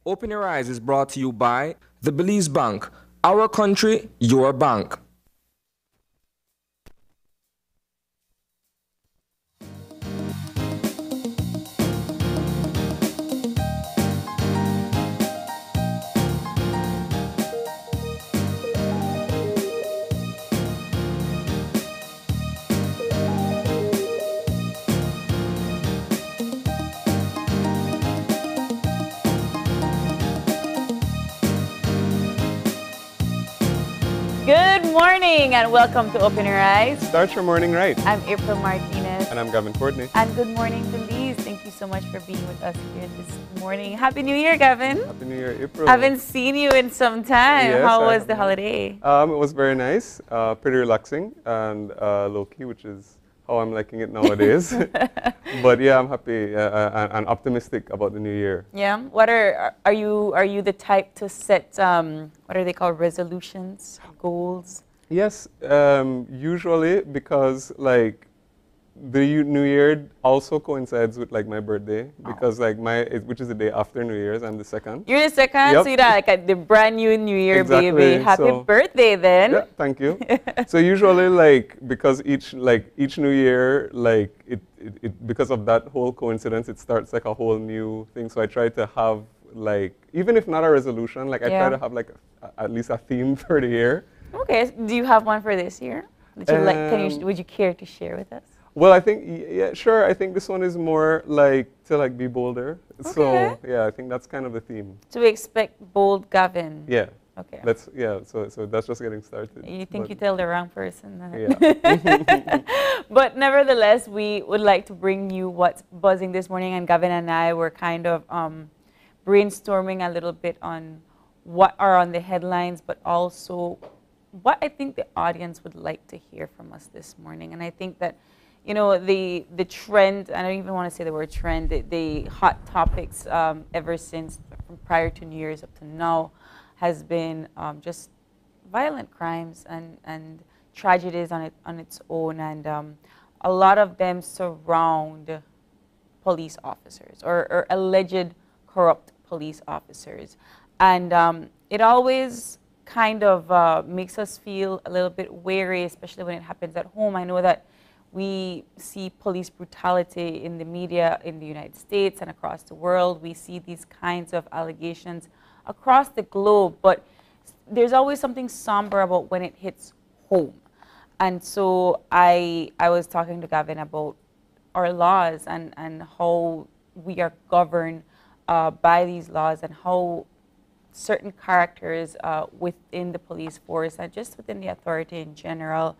Open Your Eyes is brought to you by the Belize Bank. Our country, your bank. Good morning and welcome to Open Your Eyes. Start your morning right. I'm April Martinez. And I'm Gavin Courtney. And good morning, Belize. Thank you so much for being with us here this morning. Happy New Year, Gavin. Happy New Year, April. I haven't seen you in some time. Yes, How was the holiday? It was very nice, pretty relaxing and low-key, which is how I'm liking it nowadays. But yeah, I'm happy and optimistic about the new year. Yeah. What are you the type to set what are they called, resolutions, goals? Yes, usually because like the New Year also coincides with like my birthday because like which is the day after New Year's, I'm the second. You're the second, Yep. so you're like the brand new New Year, Exactly. baby. Happy birthday then. Yeah, thank you. So usually like because each New Year like it because of that whole coincidence it starts like a whole new thing. So I try to have like even if not a resolution, like I try to have like at least a theme for the year. Okay. Do you have one for this year that you like? Would you care to share with us? Well, I think, yeah, sure. I think this one is more like to like be bolder. Okay. So yeah, I think that's kind of the theme. So we expect bold Gavin. Yeah. Okay. So that's just getting started. You think you tell the wrong person. Yeah. But nevertheless, we would like to bring you what's buzzing this morning, and Gavin and I were kind of brainstorming a little bit on what are on the headlines, but also what I think the audience would like to hear from us this morning. And I think that, you know, the trend, I don't even want to say the word trend, the hot topics ever since from prior to New Year's up to now has been just violent crimes and tragedies on its own, and a lot of them surround police officers or alleged corrupt police officers. And it always kind of makes us feel a little bit wary, especially when it happens at home. I know that we see police brutality in the media in the United States and across the world. We see these kinds of allegations across the globe, but there's always something somber about when it hits home. And so I was talking to Gavin about our laws and how we are governed by these laws and how certain characters within the police force and just within the authority in general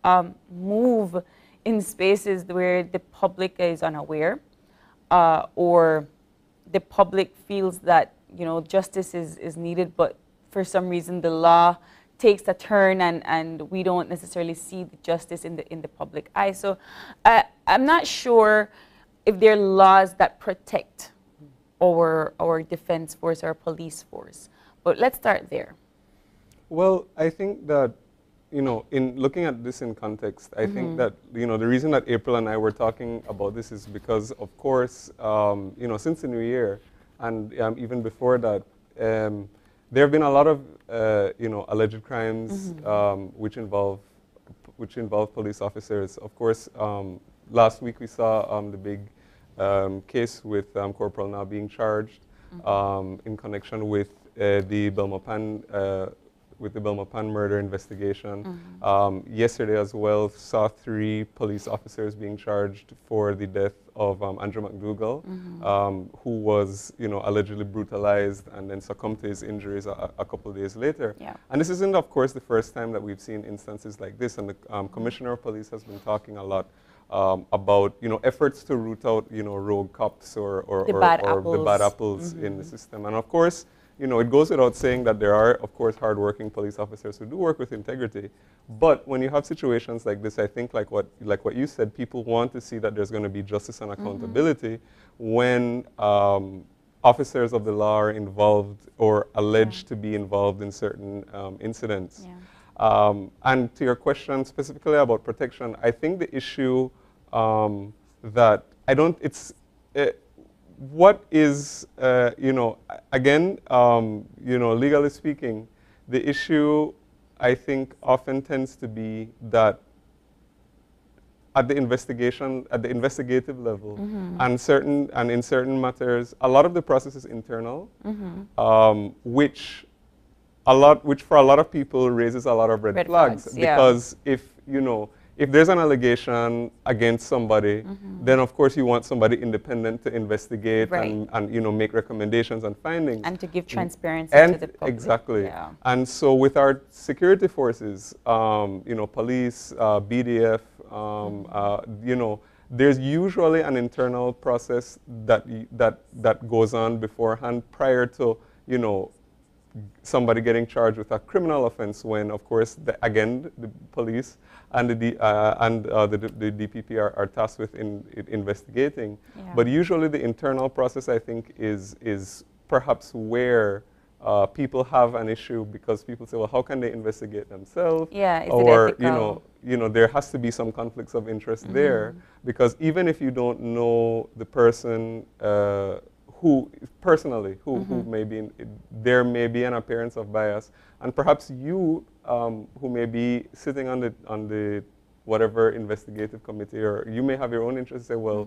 move in spaces where the public is unaware or the public feels that, you know, justice is needed, but for some reason the law takes a turn and we don't necessarily see the justice in the public eye. So I'm not sure if there are laws that protect our defense force or police force, but let's start there. Well, I think that, you know, in looking at this in context, I think that, you know, the reason that April and I were talking about this is because, of course, you know, since the new year and even before that, there have been a lot of, you know, alleged crimes which involve police officers. Of course, last week we saw the big case with Corporal now being charged in connection with the Belmopan murder investigation. Yesterday as well saw 3 police officers being charged for the death of Andrew McDougall, who was, you know, allegedly brutalized and then succumbed to his injuries a couple of days later. Yeah. And this isn't, of course, the first time that we've seen instances like this. And the Commissioner of Police has been talking a lot about, you know, efforts to root out, you know, rogue cops or the bad apples in the system. And of course, you know, it goes without saying that there are, of course, hardworking police officers who do work with integrity. But when you have situations like this, I think like what you said, people want to see that there's going to be justice and accountability when officers of the law are involved or alleged to be involved in certain incidents. And to your question specifically about protection, I think the issue that what is, you know, again, you know, legally speaking, the issue, I think, often tends to be that at the investigative level, and in certain matters, a lot of the process is internal, which for a lot of people raises a lot of red flags. Because if, you know, if there's an allegation against somebody, then of course you want somebody independent to investigate and you know, make recommendations and findings. And to give transparency to the public. Exactly. Yeah. And so with our security forces, you know, police, BDF, you know, there's usually an internal process that goes on beforehand prior to, you know, somebody getting charged with a criminal offense, when, of course, again, the police and the DPP are tasked with investigating. Yeah. But usually the internal process, I think, is perhaps where people have an issue, because people say, well, how can they investigate themselves? Yeah, or, you know, there has to be some conflicts of interest there, because even if you don't know the person who may be there may be an appearance of bias, and perhaps you who may be sitting on the whatever investigative committee, or you may have your own interest, say, well,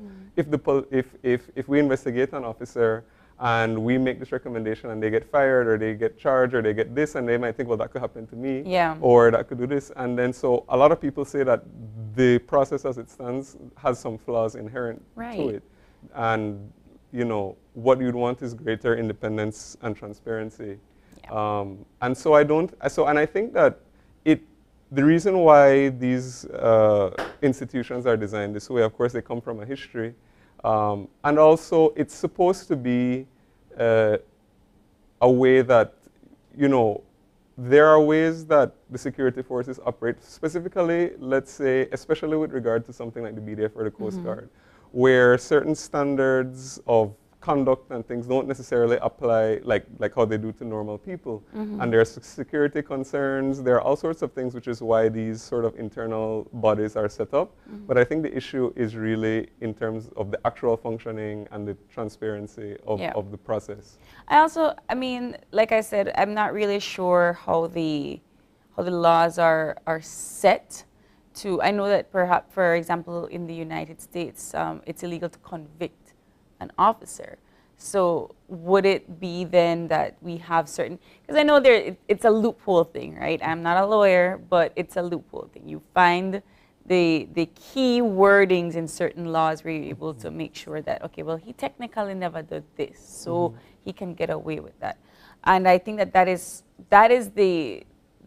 if we investigate an officer and we make this recommendation and they get fired or they get charged or they get this, and they might think, well, that could happen to me, or that could do this. And then so a lot of people say that the process as it stands has some flaws inherent to it. And, you know, what you'd want is greater independence and transparency. And so and I think that the reason why these institutions are designed this way, of course, they come from a history. And also, it's supposed to be a way that, you know, there are ways that the security forces operate, specifically, let's say, especially with regard to something like the BDF or the Coast Guard, where certain standards of conduct and things don't necessarily apply like how they do to normal people. And there are security concerns, there are all sorts of things, which is why these sort of internal bodies are set up. But I think the issue is really in terms of the actual functioning and the transparency of the process. I mean, like I said, I'm not really sure how the laws are set to, I know that perhaps, for example, in the United States, it's illegal to convict an officer. So would it be then that we have certain, because I know it's a loophole thing, right? I'm not a lawyer, but it's a loophole thing. You find the key wordings in certain laws where you're able to make sure that, okay, well, he technically never did this, so he can get away with that. And I think that is the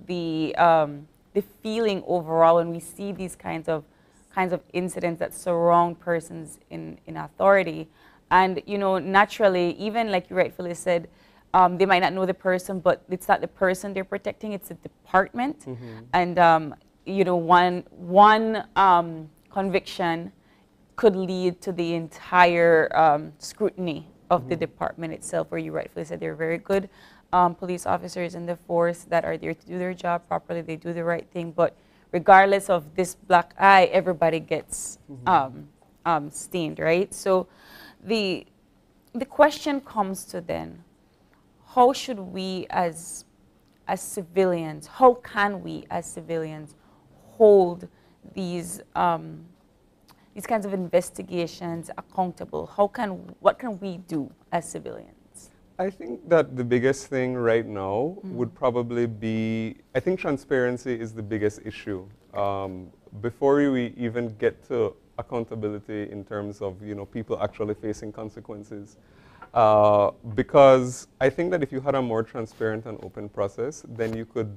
feeling overall when we see these kinds of incidents that surround persons in authority. And, you know, naturally, even like you rightfully said, they might not know the person, but it's not the person they're protecting, it's the department. And, you know, one conviction could lead to the entire scrutiny of the department itself, where you rightfully said they're very good police officers in the force that are there to do their job properly, they do the right thing, but regardless of this black eye, everybody gets stained, right? So the question comes to then, how should we as civilians, how can we as civilians hold these kinds of investigations accountable? What can we do as civilians? I think that the biggest thing right now would probably be, I think transparency is the biggest issue. Before we even get to accountability in terms of, you know, people actually facing consequences. Because I think that if you had a more transparent and open process, then you could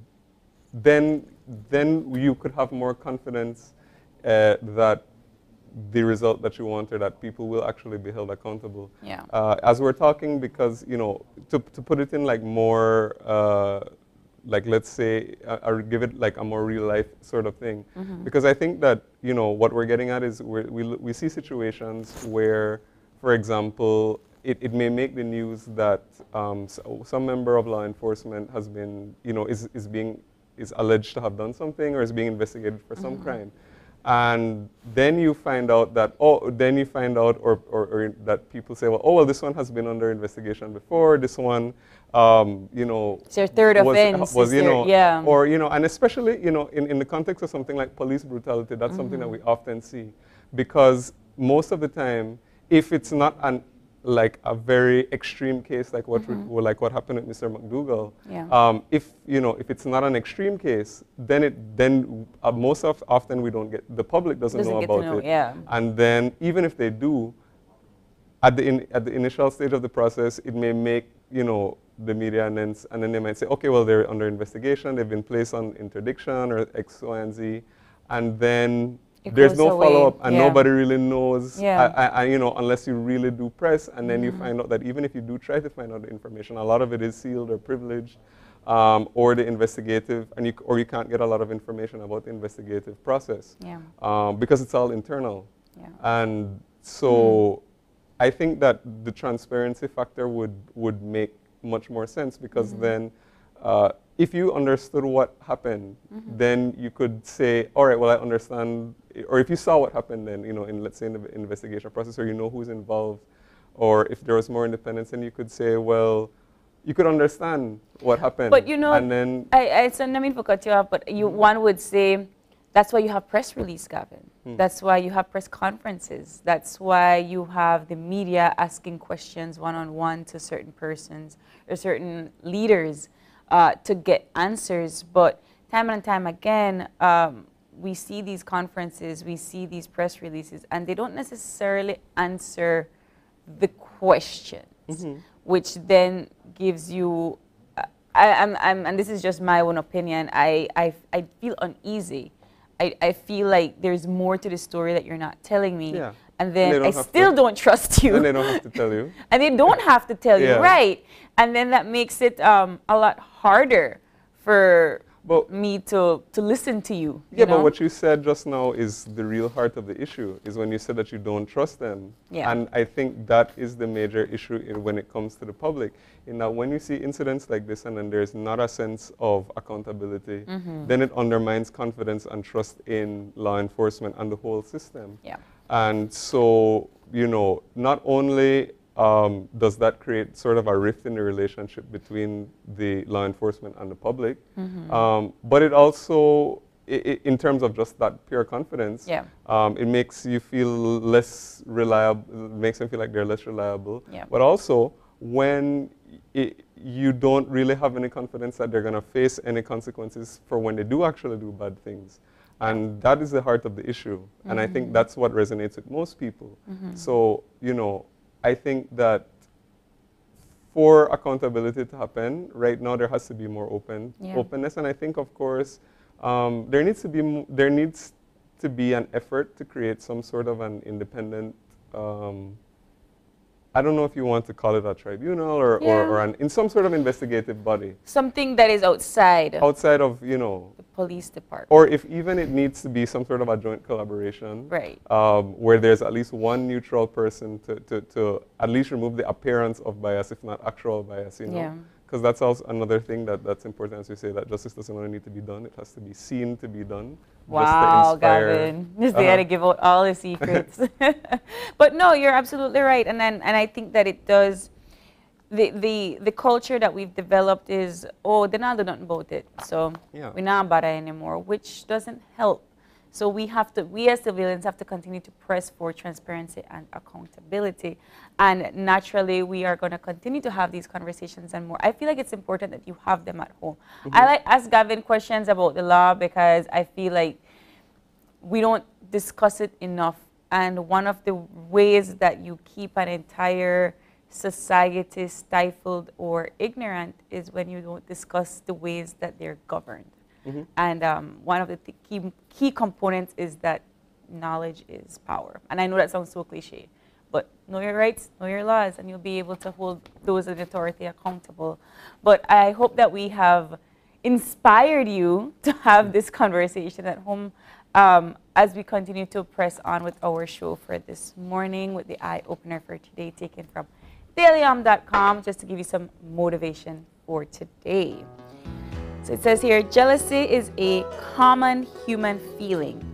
have more confidence that the result that you want, or that people will actually be held accountable. Yeah. As we're talking, because, you know, to put it in like more, like, let's say, or give it like a more real life sort of thing. Because I think that, you know, what we're getting at is we see situations where, for example, it may make the news that some member of law enforcement has been, you know, is alleged to have done something or is being investigated for some crime. And then you find out that, or that people say, well, this one has been under investigation before, this one, you know, it's your third offense. Yeah. Or, you know, and especially, you know, in the context of something like police brutality, that's something that we often see. Because most of the time, if it's not like a very extreme case like what happened with Mr. McDougal. Yeah. If it's not an extreme case, then most often we don't get, the public doesn't know about it. Yeah. And then even if they do, at the initial stage of the process, it may make, you know, the media, and then they might say, okay, well, they're under investigation, they've been placed on interdiction or X, Y, and Z, and then there's no follow-up, and nobody really knows, you know, unless you really do press, and then you find out that even if you do try to find out the information, a lot of it is sealed or privileged, or the investigative, or you can't get a lot of information about the investigative process, because it's all internal. Yeah. And so I think that the transparency factor would make much more sense, because then if you understood what happened, then you could say, all right, well, I understand. Or if you saw what happened, then, you know, let's say in the investigation process, or you know who's involved, or if there was more independence, then you could say, well, you could understand what happened. But, you know, and then I don't mean to cut you off, but one would say that's why you have press release, Gavin. That's why you have press conferences. That's why you have the media asking questions one-on-one to certain persons or certain leaders to get answers. But time and time again, we see these conferences, we see these press releases, and they don't necessarily answer the questions, which then gives you, and this is just my own opinion, I feel uneasy. I feel like there's more to the story that you're not telling me. Yeah. And then I still don't trust you. And they don't have to tell you. And they don't have to tell you, right? And then that makes it a lot harder for me to listen to you. Yeah, but what you said just now is the real heart of the issue, is when you said that you don't trust them. Yeah. And I think that is the major issue when it comes to the public, in that when you see incidents like this and then there's not a sense of accountability, then it undermines confidence and trust in law enforcement and the whole system. Yeah. And so, you know, not only does that create sort of a rift in the relationship between the law enforcement and the public, but it also, in terms of just that pure confidence, it makes you feel less reliable, makes them feel like they're less reliable. Yeah. But also, when you don't really have any confidence that they're going to face any consequences for when they do actually do bad things. And that is the heart of the issue. And I think that's what resonates with most people. So, you know, I think that for accountability to happen, right now there has to be more openness. And I think, of course, there needs to be an effort to create some sort of an independent, I don't know if you want to call it a tribunal or in some sort of investigative body. Something that is outside. Outside of, you know, the police department. Or if even it needs to be some sort of a joint collaboration. Right. Where there's at least one neutral person to at least remove the appearance of bias, if not actual bias, you know. Yeah. Because that's also another thing that's important, as you say, that justice doesn't only need to be done, it has to be seen to be done. Wow, Gavin. Just they had to give out all the secrets. But no, you're absolutely right. And I think that it does, the culture that we've developed is, they're not doing nothing about it. So we're not about it anymore, which doesn't help. So we as civilians have to continue to press for transparency and accountability. And naturally, we are going to continue to have these conversations and more. I feel like it's important that you have them at home. I like ask Gavin questions about the law because I feel like we don't discuss it enough. And one of the ways that you keep an entire society stifled or ignorant is when you don't discuss the ways that they're governed. And one of the key components is that knowledge is power. And I know that sounds so cliche, but know your rights, know your laws, and you'll be able to hold those in authority accountable. But I hope that we have inspired you to have this conversation at home as we continue to press on with our show for this morning with the eye opener for today, taken from dailyom.com, just to give you some motivation for today. So it says here, jealousy is a common human feeling,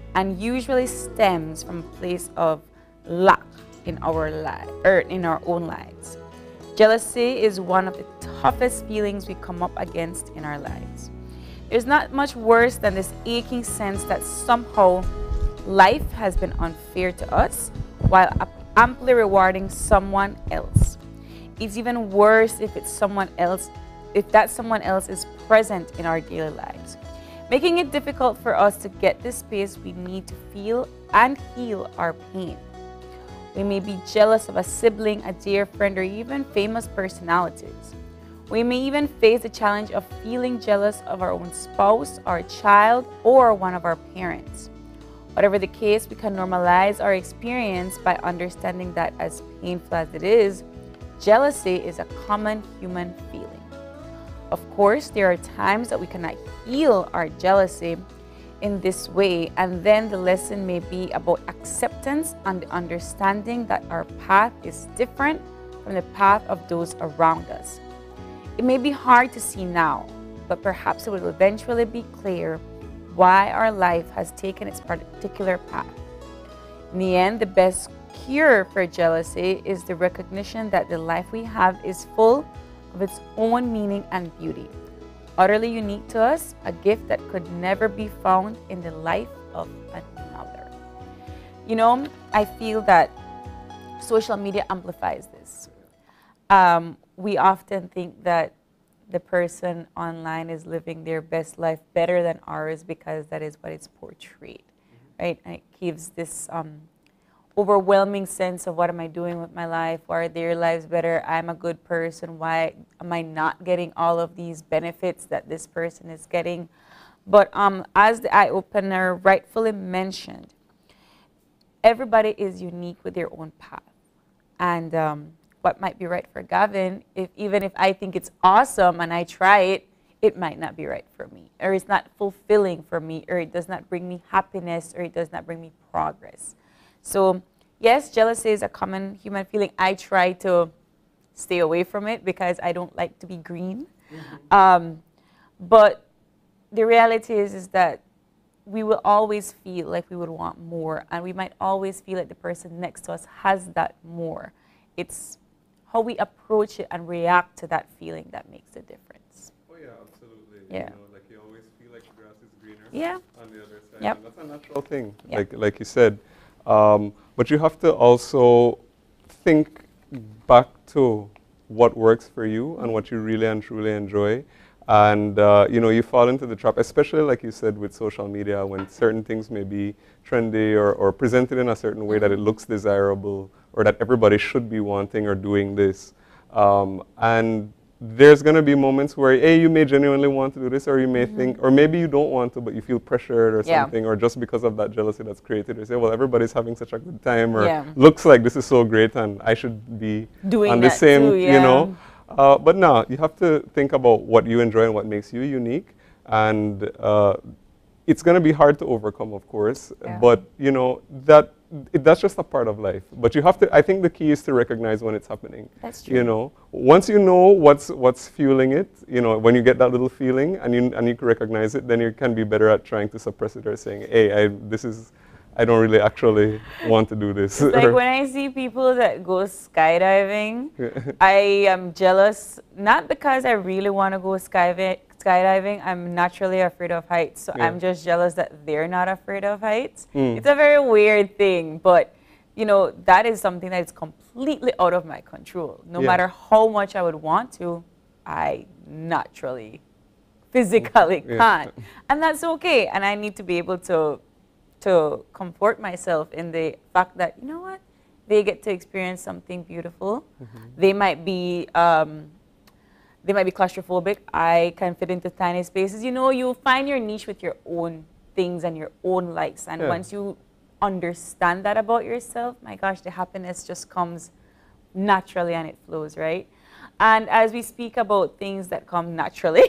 and usually stems from a place of lack in our own lives. Jealousy is one of the toughest feelings we come up against in our lives. There's not much worse than this aching sense that somehow life has been unfair to us while amply rewarding someone else. It's even worse if that someone else is present in our daily lives, making it difficult for us to get the space we need to feel and heal our pain. We may be jealous of a sibling, a dear friend, or even famous personalities. We may even face the challenge of feeling jealous of our own spouse, our child, or one of our parents. Whatever the case, we can normalize our experience by understanding that, as painful as it is, jealousy is a common human feeling. Of course, there are times that we cannot heal our jealousy in this way, and then the lesson may be about acceptance and the understanding that our path is different from the path of those around us. It may be hard to see now, but perhaps it will eventually be clear why our life has taken its particular path. In the end, the best cure for jealousy is the recognition that the life we have is full of its own meaning and beauty, utterly unique to us, a gift that could never be found in the life of another. You know, I feel that social media amplifies this. We often think that the person online is living their best life better than ours because that is what it's portrayed, right? And it gives this overwhelming sense of what am I doing with my life? Why are their lives better? I'm a good person. Why am I not getting all of these benefits that this person is getting? But as the eye-opener rightfully mentioned, everybody is unique with their own path. And what might be right for Gavin, even if I think it's awesome and I try it, it might not be right for me, or it's not fulfilling for me, or it does not bring me happiness, or it does not bring me progress. So yes, jealousy is a common human feeling. I try to stay away from it because I don't like to be green. But the reality is that we will always feel like we would want more, and we might always feel like the person next to us has that more. It's how we approach it and react to that feeling that makes a difference. Oh yeah, absolutely. Yeah. You know, like you always feel like the grass is greener on the other side. Yep. And that's a natural thing, like you said. But you have to also think back to what works for you and what you really and truly enjoy. And, you know, you fall into the trap, especially like you said with social media, when certain things may be trendy or presented in a certain way that it looks desirable or that everybody should be wanting or doing this. And there's going to be moments where, A, you may genuinely want to do this, or you may think, or maybe you don't want to, but you feel pressured or something, or just because of that jealousy that's created, you say, well, everybody's having such a good time, or looks like this is so great and I should be doing on the same, too, you know. But no, you have to think about what you enjoy and what makes you unique. And it's going to be hard to overcome, of course, but, you know, that's just a part of life. But you have to, I think the key is to recognize when it's happening. That's true. You know, once you know what's fueling it, you know, when you get that little feeling and you can recognize it, then you can be better at trying to suppress it or saying, hey, I don't really actually want to do this. It's like when I see people that go skydiving, I am jealous, not because I really want to go skydiving. I'm naturally afraid of heights, so I'm just jealous that they're not afraid of heights. It's a very weird thing, but you know, that is something that is completely out of my control. No matter how much I would want to, I naturally, physically can't. And that's okay, and I need to be able to comfort myself in the fact that, you know what, they get to experience something beautiful. They might be claustrophobic. I can fit into tiny spaces. You know, you'll find your niche with your own things and your own likes. And once you understand that about yourself, my gosh, the happiness just comes naturally and it flows, right? And as we speak about things that come naturally,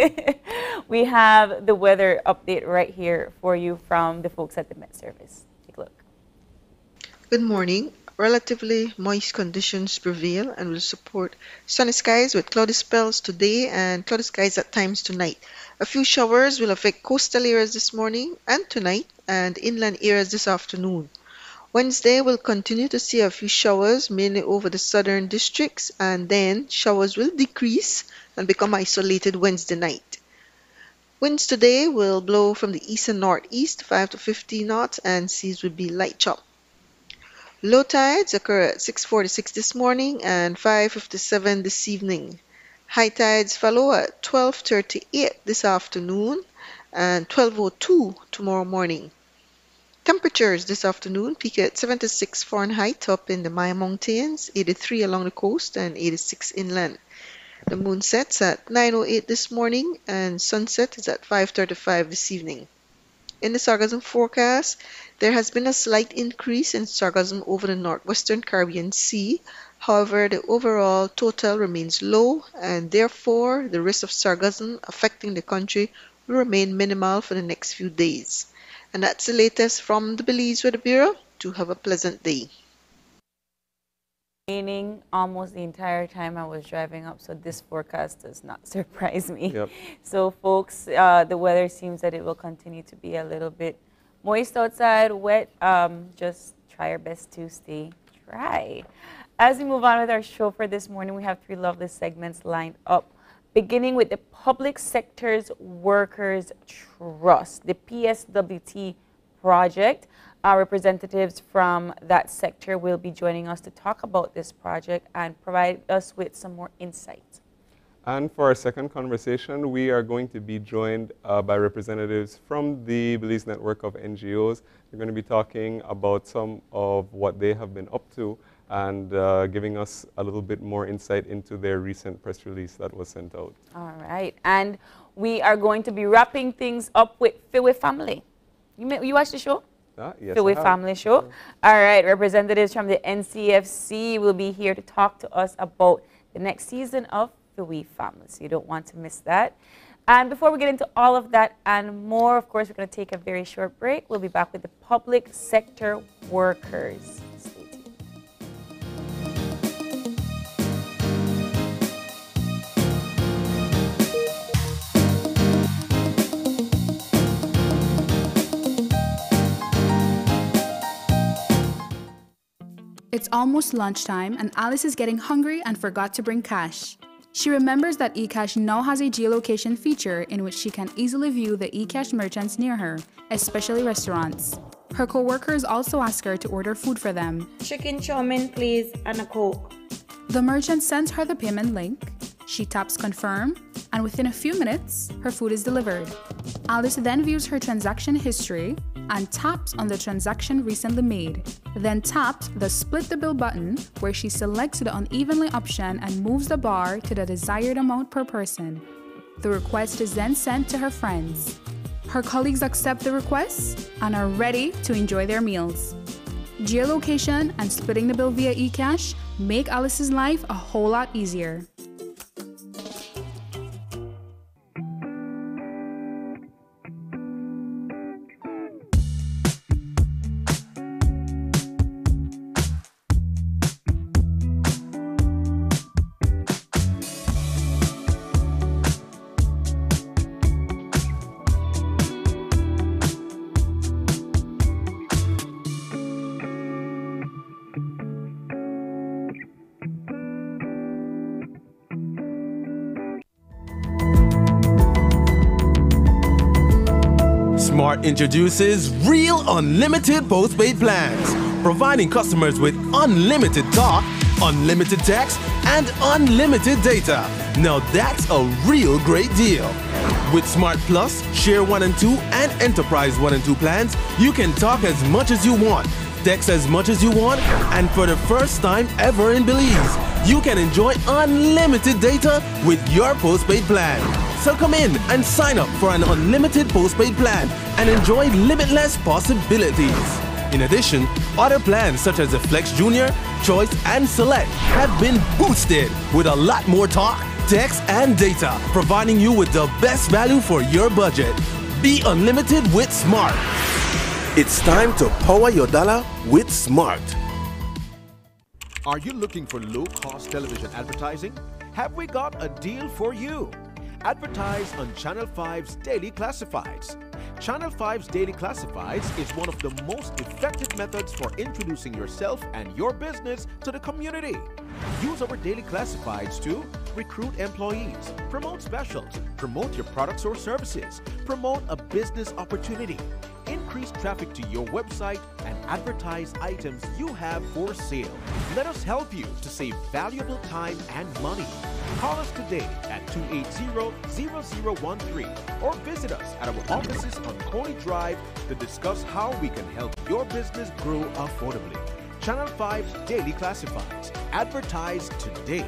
we have the weather update right here for you from the folks at the Met Service. Take a look. Good morning. relatively moist conditions prevail and will support sunny skies with cloudy spells today and cloudy skies at times tonight. A few showers will affect coastal areas this morning and tonight and inland areas this afternoon. Wednesday will continue to see a few showers mainly over the southern districts, and then showers will decrease and become isolated Wednesday night. Winds today will blow from the east and northeast 5 to 15 knots and seas will be light chop. Low tides occur at 6:46 this morning and 5:57 this evening. High tides follow at 12:38 this afternoon and 12:02 tomorrow morning. Temperatures this afternoon peak at 76 Fahrenheit up in the Maya Mountains, 83 along the coast and 86 inland. The moon sets at 9:08 this morning and sunset is at 5:35 this evening. In the sargassum forecast, there has been a slight increase in sargassum over the northwestern Caribbean Sea. However, the overall total remains low and therefore the risk of sargassum affecting the country will remain minimal for the next few days. And that's the latest from the Belize Weather Bureau. Do have a pleasant day. Raining almost the entire time I was driving up, so this forecast does not surprise me. Yep. So folks, the weather seems that it will continue to be a little bit moist outside, wet. Just try your best to stay dry. As we move on with our show for this morning, we have 3 lovely segments lined up, beginning with the Public Sector's Workers Trust, the PSWT project. Our representatives from that sector will be joining us to talk about this project and provide us with some more insight. And for our second conversation, we are going to be joined by representatives from the Belize network of NGOs. They're going to be talking about some of what they have been up to and giving us a little bit more insight into their recent press release that was sent out. All right. And we are going to be wrapping things up with Fiwe Family. You watched the show? Yes, Fiwe Family Show. All right. Representatives from the NCFC will be here to talk to us about the next season of Fiwe Family. So you don't want to miss that. And before we get into all of that and more, of course, we're going to take a very short break. We'll be back with the Public Sector Workers. Stay tuned. It's almost lunchtime and Alice is getting hungry and forgot to bring cash. She remembers that eCash now has a geolocation feature in which she can easily view the eCash merchants near her, especially restaurants. Her co-workers also ask her to order food for them. Chicken chow mein, please, and a Coke. The merchant sends her the payment link. She taps confirm, and within a few minutes, her food is delivered. Alice then views her transaction history and taps on the transaction recently made. Then taps the split the bill button where she selects the unevenly option and moves the bar to the desired amount per person. The request is then sent to her friends. Her colleagues accept the request and are ready to enjoy their meals. Geolocation and splitting the bill via eCash make Alice's life a whole lot easier. Smart introduces Real Unlimited Postpaid Plans, providing customers with unlimited talk, unlimited text, and unlimited data. Now that's a real great deal. With Smart Plus, Share 1 and 2, and Enterprise 1 and 2 plans, you can talk as much as you want, text as much as you want, and for the first time ever in Belize, you can enjoy unlimited data with your postpaid plan. So come in and sign up for an unlimited postpaid plan and enjoy limitless possibilities. In addition, other plans such as the Flex Junior, Choice, and Select have been boosted with a lot more talk, text, and data, providing you with the best value for your budget. Be unlimited with Smart. It's time to power your dollar with Smart. Are you looking for low-cost television advertising? Have we got a deal for you? Advertise on Channel 5's Daily Classifieds. Channel 5's Daily Classifieds is one of the most effective methods for introducing yourself and your business to the community. Use our Daily Classifieds to recruit employees, promote specials, promote your products or services, promote a business opportunity, increase traffic to your website, and advertise items you have for sale. Let us help you to save valuable time and money. Call us today at 280-0013 or visit us at our offices on Coney Drive to discuss how we can help your business grow affordably. Channel 5's Daily Classifieds. Advertise today.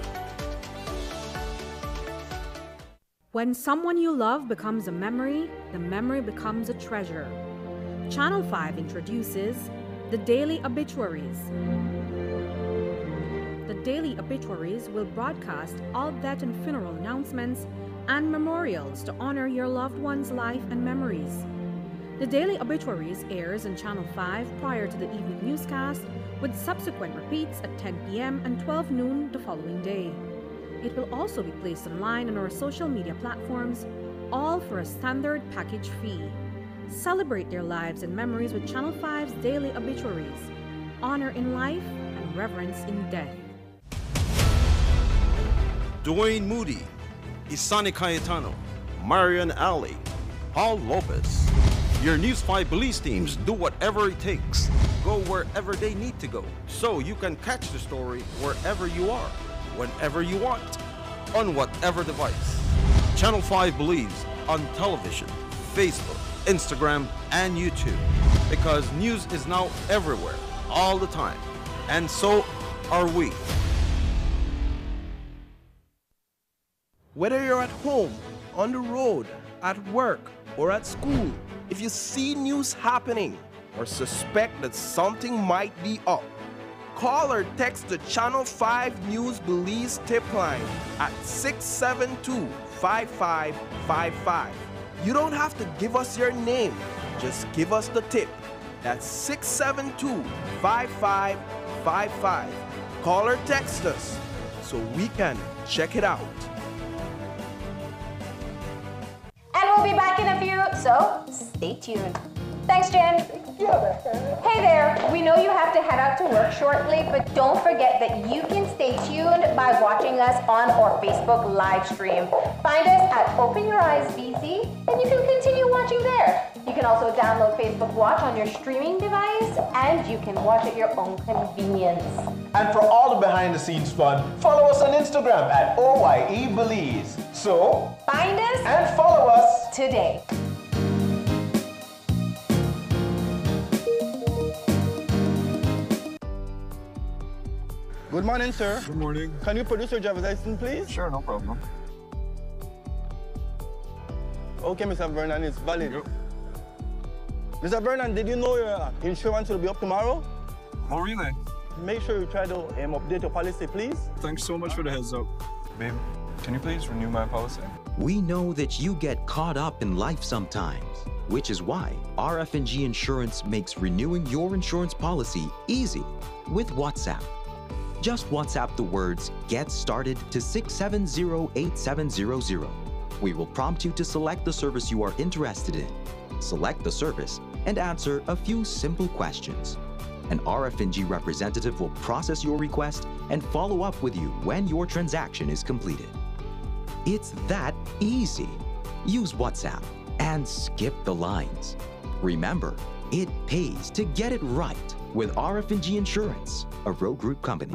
When someone you love becomes a memory, the memory becomes a treasure. Channel 5 introduces the Daily Obituaries. The Daily Obituaries will broadcast all death and funeral announcements and memorials to honor your loved one's life and memories. The Daily Obituaries airs on Channel 5 prior to the evening newscast, with subsequent repeats at 10 p.m. and 12 noon the following day. It will also be placed online on our social media platforms, all for a standard package fee. Celebrate their lives and memories with Channel 5's Daily Obituaries. Honor in life and reverence in death. Dwayne Moody, Isani Cayetano, Marian Ali, Paul Lopez. Your News 5 police teams do whatever it takes. Go wherever they need to go, so you can catch the story wherever you are, whenever you want, on whatever device. Channel 5 believes on television, Facebook, Instagram, and YouTube, because news is now everywhere, all the time, and so are we. Whether you're at home, on the road, at work, or at school, if you see news happening or suspect that something might be up, call or text the Channel 5 News Belize tip line at 672-5555. You don't have to give us your name, just give us the tip. That's 672-5555. Call or text us so we can check it out. And we'll be back in a few, so stay tuned. Thanks, Jen. Hey there, we know you have to head out to work shortly, but don't forget that you can stay tuned by watching us on our Facebook live stream. Find us at Open Your Eyes BC, and you can continue watching there. You can also download Facebook Watch on your streaming device, and you can watch at your own convenience. And for all the behind-the-scenes fun, follow us on Instagram at OYE Belize. So, find us and follow us today. Good morning, sir. Good morning. Can you produce your driver's license, please? Sure, no problem. Okay, Mr. Vernon, it's valid. Yep. Mr. Vernon, did you know your insurance will be up tomorrow? Oh, really? Make sure you try to update your policy, please. Thanks so much for the heads up. Babe, can you please renew my policy? We know that you get caught up in life sometimes, which is why RF&G Insurance makes renewing your insurance policy easy with WhatsApp. Just WhatsApp the words "Get Started" to 670-8700. We will prompt you to select the service you are interested in, select the service, and answer a few simple questions. An RF&G representative will process your request and follow up with you when your transaction is completed. It's that easy. Use WhatsApp and skip the lines. Remember, it pays to get it right with RF&G Insurance, a Road Group company.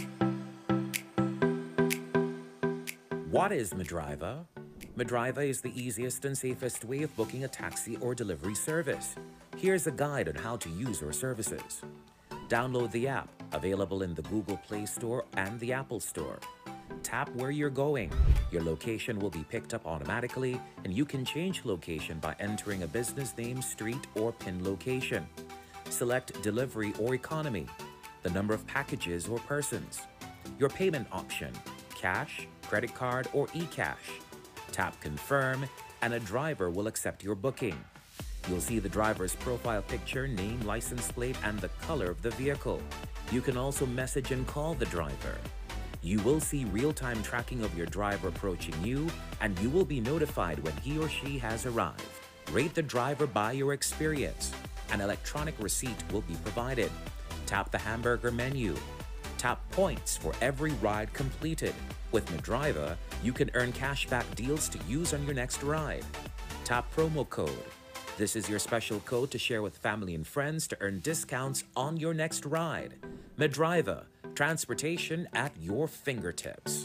What is Medriva? Medriva is the easiest and safest way of booking a taxi or delivery service. Here's a guide on how to use our services. Download the app, available in the Google Play Store and the Apple Store. Tap where you're going. Your location will be picked up automatically, and you can change location by entering a business name, street, or PIN location. Select delivery or economy, the number of packages or persons, your payment option, cash, credit card, or e-cash. Tap confirm, and a driver will accept your booking. You'll see the driver's profile picture, name, license plate, and the color of the vehicle. You can also message and call the driver. You will see real-time tracking of your driver approaching you, and you will be notified when he or she has arrived. Rate the driver by your experience. An electronic receipt will be provided. Tap the hamburger menu. Tap points for every ride completed. With Medriva, you can earn cashback deals to use on your next ride. Tap promo code. This is your special code to share with family and friends to earn discounts on your next ride. Medriva, transportation at your fingertips.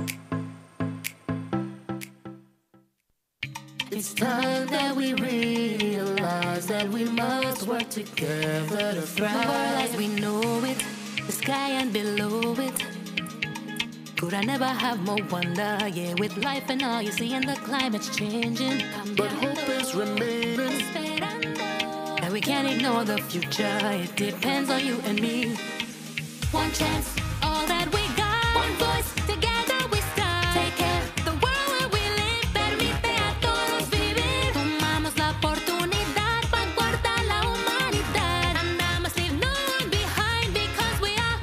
It's time that we realize that we must work together to thrive. The world as we know it, the sky and below it. Could I never have more wonder? Yeah, with life and all you see and the climate's changing. But hope is remaining. And we can't ignore the future. It depends on you and me. One chance, all that we got. One voice, together we start. Take care, the world where we live. Permite a todos vivir. Tomamos la oportunidad para guardar la humanidad. And I must leave no one behind because we are.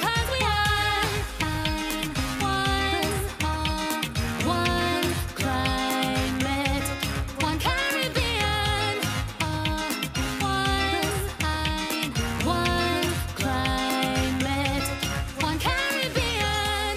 One climate, one Caribbean. One climate, one Caribbean.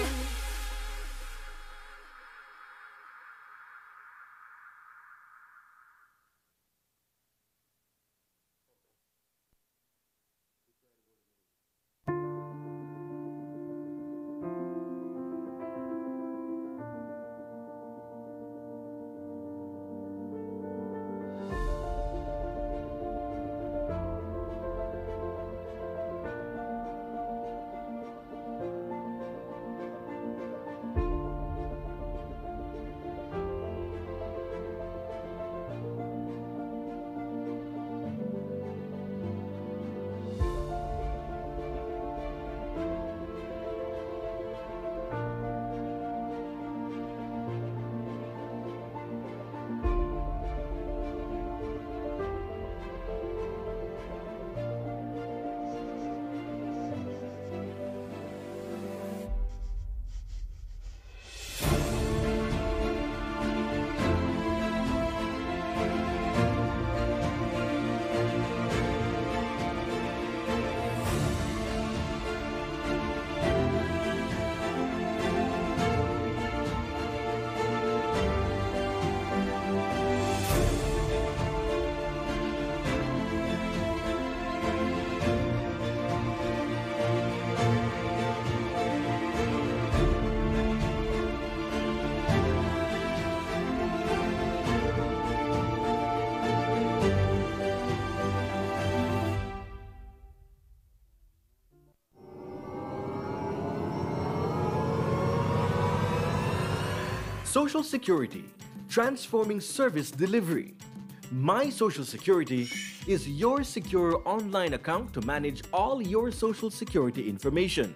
Social Security, transforming service delivery. My Social Security is your secure online account to manage all your Social Security information.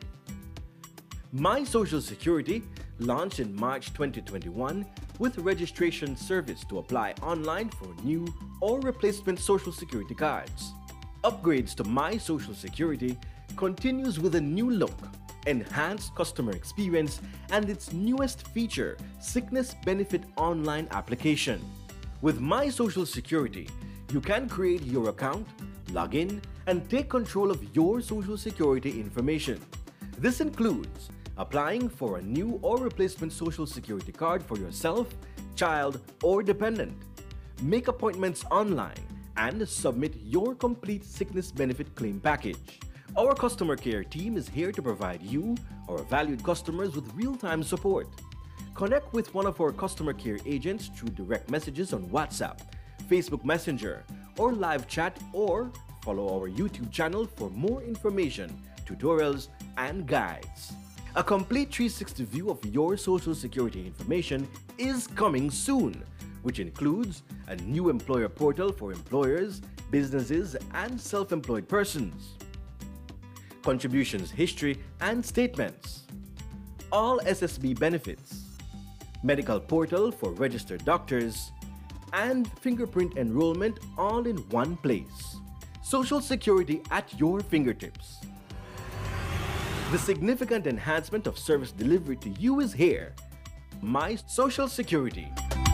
My Social Security launched in March 2021 with registration service to apply online for new or replacement Social Security cards. Upgrades to My Social Security continues with a new look, enhanced customer experience, and its newest feature, Sickness Benefit Online application. With My Social Security, you can create your account, log in, and take control of your Social Security information. This includes applying for a new or replacement Social Security card for yourself, child, or dependent, make appointments online, and submit your complete sickness benefit claim package. Our customer care team is here to provide you, our valued customers, with real-time support. Connect with one of our customer care agents through direct messages on WhatsApp, Facebook Messenger, or live chat, or follow our YouTube channel for more information, tutorials, and guides. A complete 360 view of your Social Security information is coming soon, which includes a new employer portal for employers, businesses, and self-employed persons, contributions history and statements, all SSB benefits, medical portal for registered doctors, and fingerprint enrollment all in one place. Social Security at your fingertips. The significant enhancement of service delivery to you is here. My Social Security.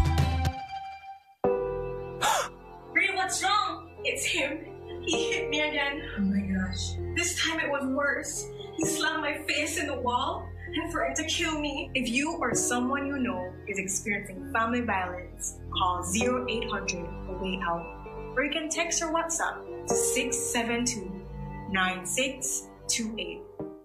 Ray, what's wrong? It's him. He hit me again. Oh my gosh. This time it was worse. He slammed my face in the wall and threatened to kill me. If you or someone you know is experiencing family violence, call 0800 Way Out. Or you can text or WhatsApp to 672-9628.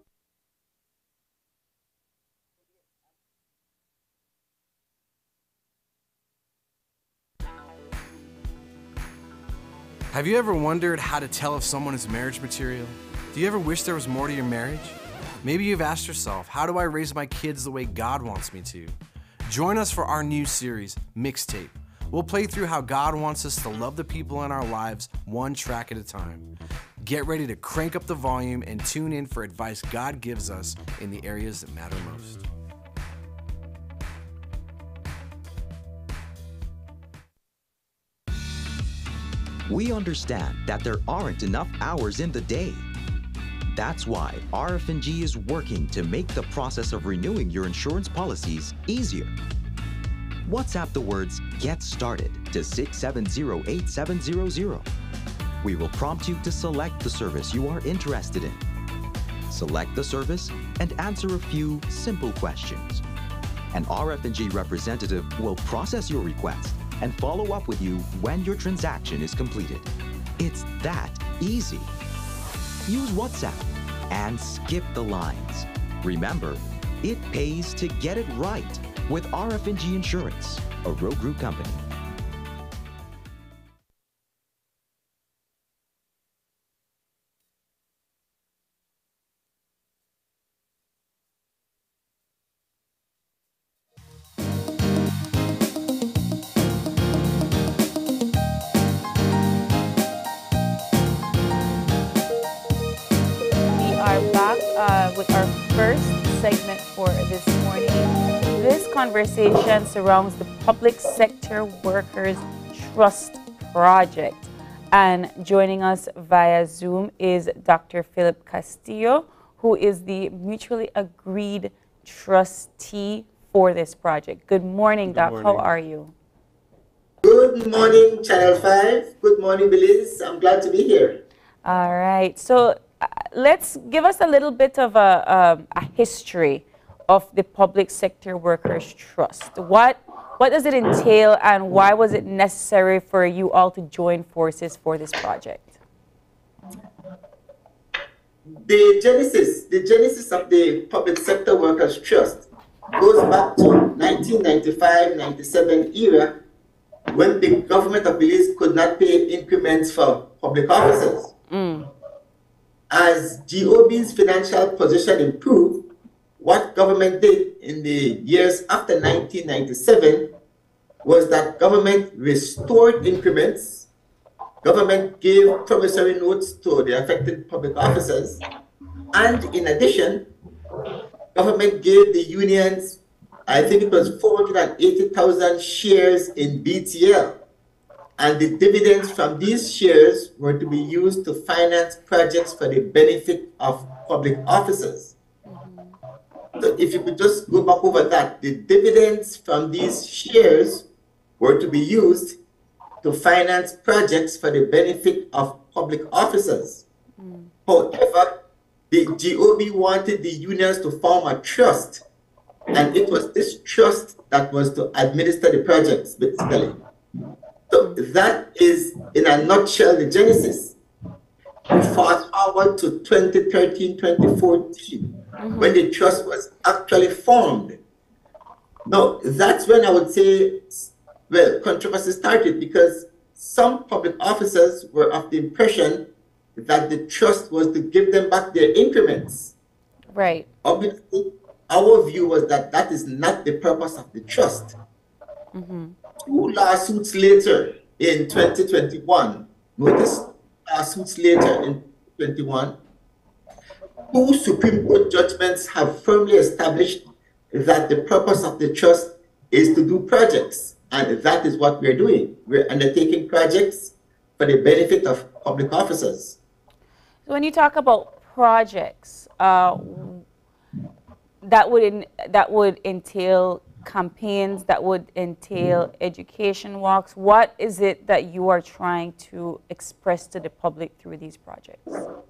Have you ever wondered how to tell if someone is marriage material? Do you ever wish there was more to your marriage? Maybe you've asked yourself, how do I raise my kids the way God wants me to? Join us for our new series, Mixtape. We'll play through how God wants us to love the people in our lives one track at a time. Get ready to crank up the volume and tune in for advice God gives us in the areas that matter most. We understand that there aren't enough hours in the day. That's why RF&G is working to make the process of renewing your insurance policies easier. WhatsApp the words "Get Started" to 670-8700. We will prompt you to select the service you are interested in. Select the service and answer a few simple questions. An RF&G representative will process your request and follow up with you when your transaction is completed. It's that easy. Use WhatsApp and skip the lines. Remember, it pays to get it right with RF&G Insurance, a Road Group company. With our first segment for this morning. This conversation surrounds the Public Sector Workers Trust Project. And joining us via Zoom is Dr. Philip Castillo, who is the mutually agreed trustee for this project. Good morning, Doc. How are you? Good morning, Channel 5. Good morning, Belize. I'm glad to be here. All right. So let's give us a little bit of a history of the Public Sector Workers Trust. What does it entail, and why was it necessary for you all to join forces for this project? The genesis of the Public Sector Workers Trust goes back to 1995-97 era, when the government of Belize could not pay increments for public officers. As GOB's financial position improved, what government did in the years after 1997 was that government restored increments, government gave promissory notes to the affected public officers, and in addition, government gave the unions, I think it was 480,000 shares in BTL. And the dividends from these shares were to be used to finance projects for the benefit of public officers. So if you could just go back over that, the dividends from these shares were to be used to finance projects for the benefit of public officers. However, the GOB wanted the unions to form a trust, and it was this trust that was to administer the projects, basically. So that is, in a nutshell, the genesis. We fast forward to 2013, 2014, when the trust was actually formed. Now, that's when I would say, well, controversy started, because some public officers were of the impression that the trust was to give them back their increments. Right. Obviously, our view was that that is not the purpose of the trust. Two lawsuits later in 2021, notice lawsuits later in 2021, two Supreme Court judgments have firmly established that the purpose of the trust is to do projects, and that is what we're doing. We're undertaking projects for the benefit of public officers. So when you talk about projects, that would entail campaigns, that would entail education walks. What is it that you are trying to express to the public through these projects?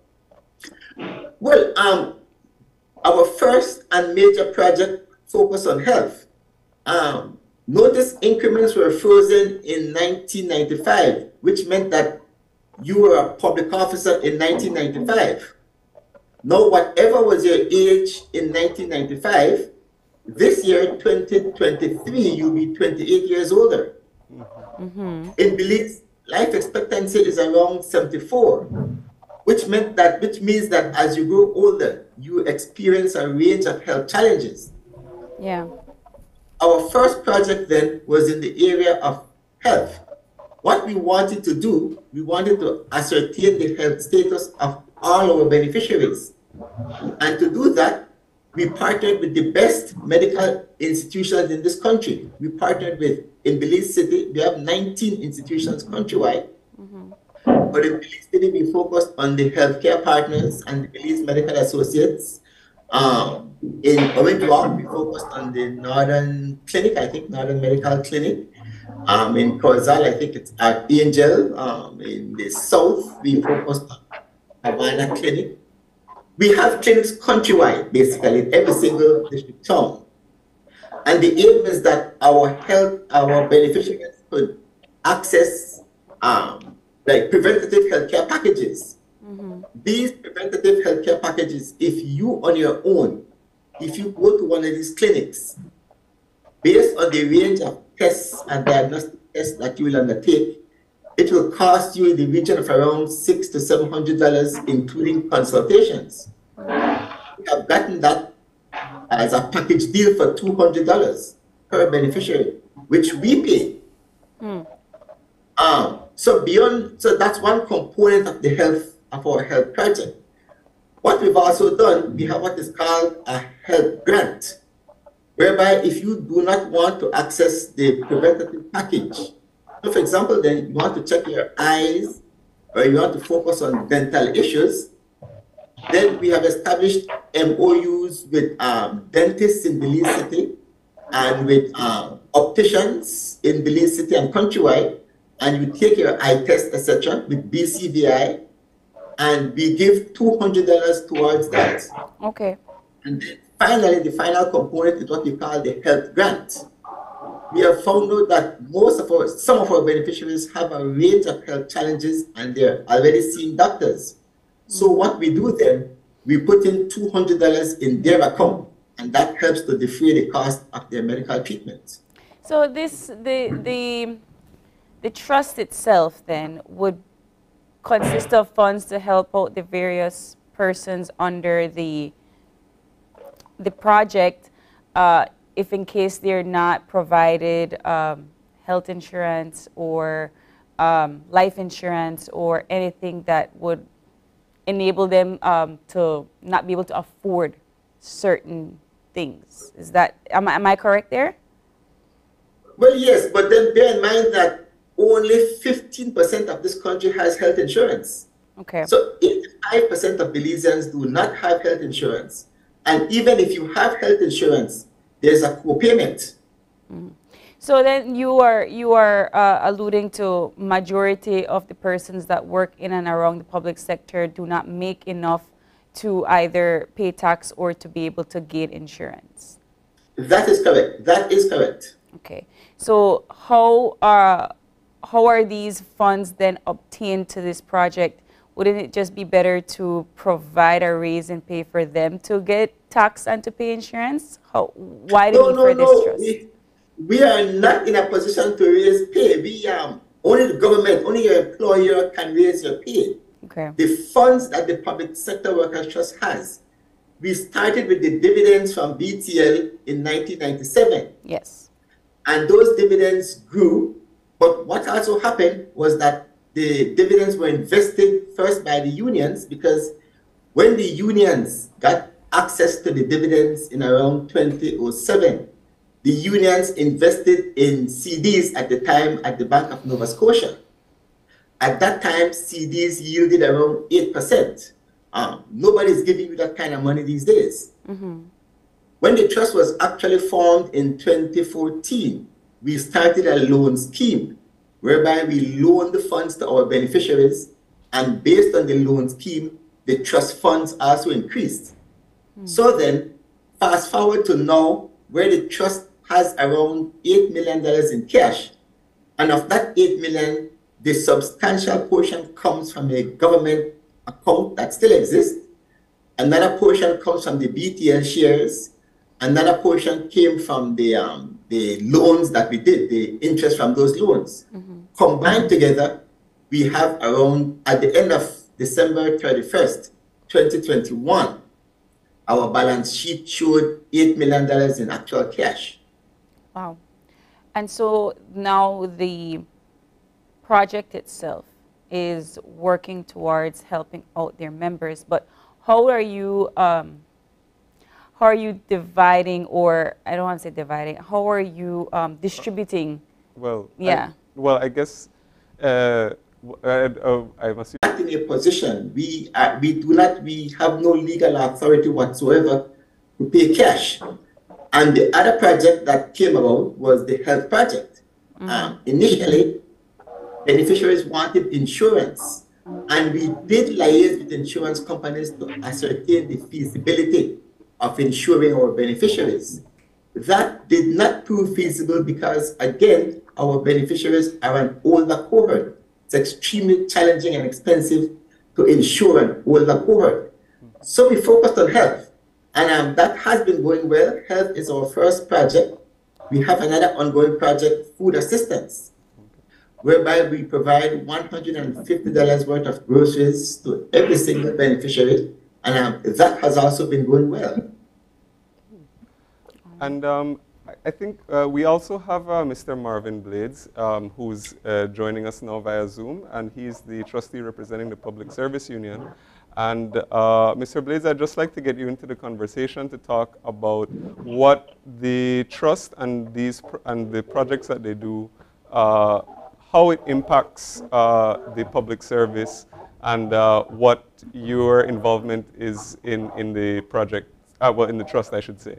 Well, our first and major project focused on health. Notice increments were frozen in 1995, which meant that you were a public officer in 1995. Now, whatever was your age in 1995, this year, 2023, you'll be 28 years older. In Belize, life expectancy is around 74, which means that as you grow older, you experience a range of health challenges. Yeah. Our first project then was in the area of health. What we wanted to do, we wanted to ascertain the health status of all our beneficiaries. And to do that, we partnered with the best medical institutions in this country. We partnered with, in Belize City, we have 19 institutions countrywide. But in Belize City, we focused on the healthcare partners and the Belize Medical Associates. In Orange Walk, we focused on the Northern Clinic, I think, Northern Medical Clinic. In Corzal, I think it's Archangel. In the South, we focused on Havana Clinic. We have clinics countrywide, basically, in every single district town. And the aim is that our beneficiaries could access like preventative healthcare packages. These preventative healthcare packages, if you on your own, if you go to one of these clinics, based on the range of tests and diagnostic tests that you will undertake, it will cost you in the region of around $600 to $700, including consultations. We have gotten that as a package deal for $200 per beneficiary, which we pay. So that's one component of the health of our health project. What we've also done, we have what is called a health grant, whereby if you do not want to access the preventative package, so for example, then you want to check your eyes or you want to focus on dental issues, then we have established MOUs with dentists in Belize City and with opticians in Belize City and countrywide, and you take your eye test, etc., with BCVI, and we give $200 towards that. Okay. And then finally, the final component is what we call the health grant. We have found out that some of our beneficiaries have a range of health challenges and they're already seeing doctors. So what we do then, we put in $200 in their account, and that helps to defray the cost of their medical treatment. So the trust itself then would consist of funds to help out the various persons under the project, if in case they're not provided health insurance or life insurance or anything that would enable them to not be able to afford certain things. Is that, am I correct there? Well, yes, but then bear in mind that only 15% of this country has health insurance. Okay. So 85% of Belizeans do not have health insurance. And even if you have health insurance, there's a co-payment. So then you are alluding to majority of the persons that work in and around the public sector do not make enough to either pay tax or to be able to gain insurance. That is correct. That is correct. Okay. So how are these funds then obtained to this project? Wouldn't it just be better to provide a raise and pay for them to get tax and to pay insurance? Why do we need this trust? We are not in a position to raise pay. Only the government, only your employer can raise your pay. Okay. The funds that the Public Sector Workers Trust has, we started with the dividends from BTL in 1997. Yes. And those dividends grew. But what also happened was that the dividends were invested first by the unions, because when the unions got access to the dividends in around 2007, the unions invested in CDs at the time at the Bank of Nova Scotia. At that time, CDs yielded around 8%. Nobody's giving you that kind of money these days. When the trust was actually formed in 2014, we started a loan scheme whereby we loaned the funds to our beneficiaries, and based on the loan scheme, the trust funds also increased. So then, fast forward to now, where the trust has around $8 million in cash, and of that $8 million, the substantial portion comes from a government account that still exists. Another portion comes from the BTL shares. Another portion came from the loans that we did, the interest from those loans. Combined together, we have around, at the end of December 31st, 2021, our balance sheet showed $8 million in actual cash. Wow. And so now the project itself is working towards helping out their members, but how are you dividing, or I don't want to say dividing, how are you distributing? Well, yeah. I guess I must not in a position. We have no legal authority whatsoever to pay cash. And the other project that came about was the health project. Initially, beneficiaries wanted insurance, and we did liaise with insurance companies to ascertain the feasibility of insuring our beneficiaries. That did not prove feasible because, again, our beneficiaries are an older cohort. It's extremely challenging and expensive to insure an older cohort. So we focused on health, and that has been going well. Health is our first project. We have another ongoing project, food assistance, whereby we provide $150 worth of groceries to every single beneficiary, and that has also been going well. And I think we also have Mr. Marvin Blades, who's joining us now via Zoom, and he's the trustee representing the Public Service Union. And Mr. Blades, I'd just like to get you into the conversation to talk about what the trust and the projects that they do, how it impacts the public service, and what your involvement is in the project, well, in the trust, I should say.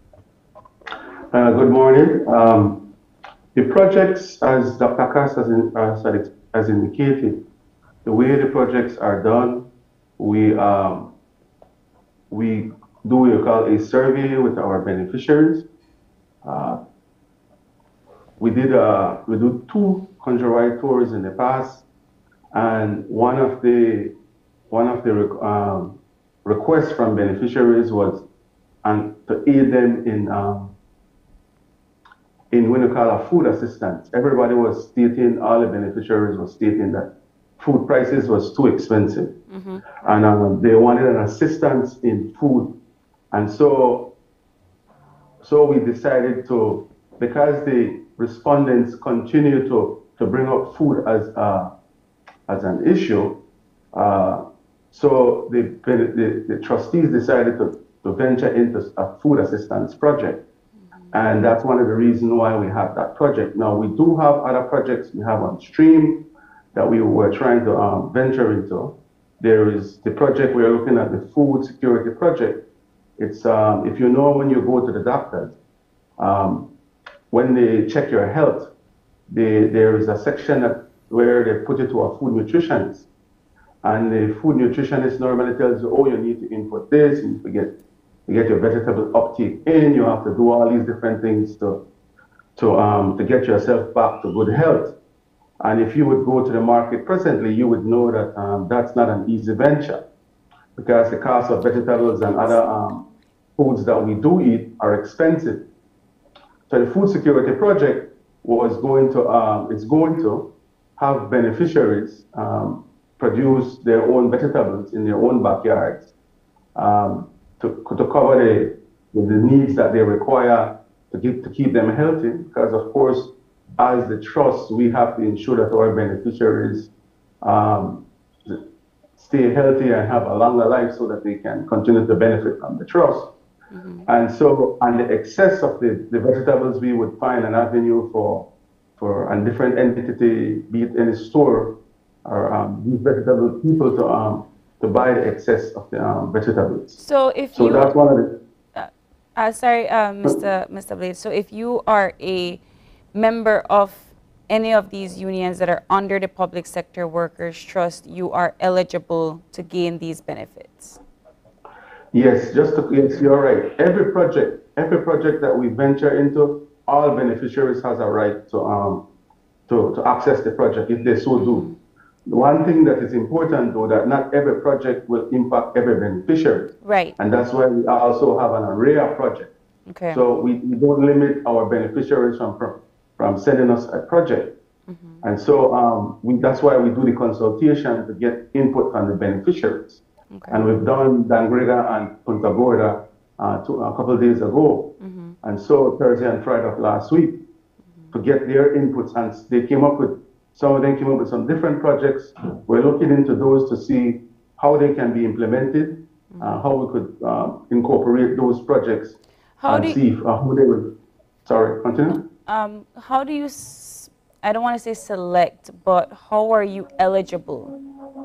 Good morning. The projects, as Dr. Cass has indicated, the way the projects are done, we do what we call a survey with our beneficiaries. We do 2 country-wide tours in the past, and one of the requests from beneficiaries was to aid them in what we call a food assistance. Everybody was stating, all the beneficiaries were stating that food prices was too expensive. And they wanted an assistance in food. And so we decided to, because the respondents continue to bring up food as an issue, so the trustees decided to venture into a food assistance project. And that's one of the reasons why we have that project. Now, we do have other projects we have on stream that we were trying to venture into. There is the project we're looking at, the food security project. It's, if you know, when you go to the doctors, when they check your health, there is a section where they put you to a food nutritionist. And the food nutritionist normally tells you, oh, you need to input this, you need to get your vegetable uptake in, you have to do all these different things to get yourself back to good health. And if you would go to the market presently, you would know that that's not an easy venture, because the cost of vegetables and other foods that we do eat are expensive. So the food security project was going to have beneficiaries produce their own vegetables in their own backyards to cover the needs that they require to keep them healthy. Because of course, as the trust, we have to ensure that our beneficiaries stay healthy and have a longer life so that they can continue to benefit from the trust. And so, on the excess of the vegetables, we would find an avenue for a different entity, be it any store, or these vegetable people to buy the excess of the vegetables. So that's one of the... Sorry, Mr. Blades. So if you are a member of any of these unions that are under the Public Sector Workers Trust, you are eligible to gain these benefits. Yes, yes, you're right. Every project that we venture into, all beneficiaries has a right to access the project if they so do. The one thing that is important, though, that not every project will impact every beneficiary. Right. And that's why we also have an array of projects. Okay. So we don't limit our beneficiaries from sending us a project. And so that's why we do the consultation to get input from the beneficiaries. Okay. And we've done Dangrega and Punta Gorda a couple of days ago. And so Thursday and Friday of last week to get their inputs. And they came up with, some of them came up with some different projects. We're looking into those to see how they can be implemented, how we could incorporate those projects see if, who they will. Sorry, continue. How do you, I don't want to say select, but how are you eligible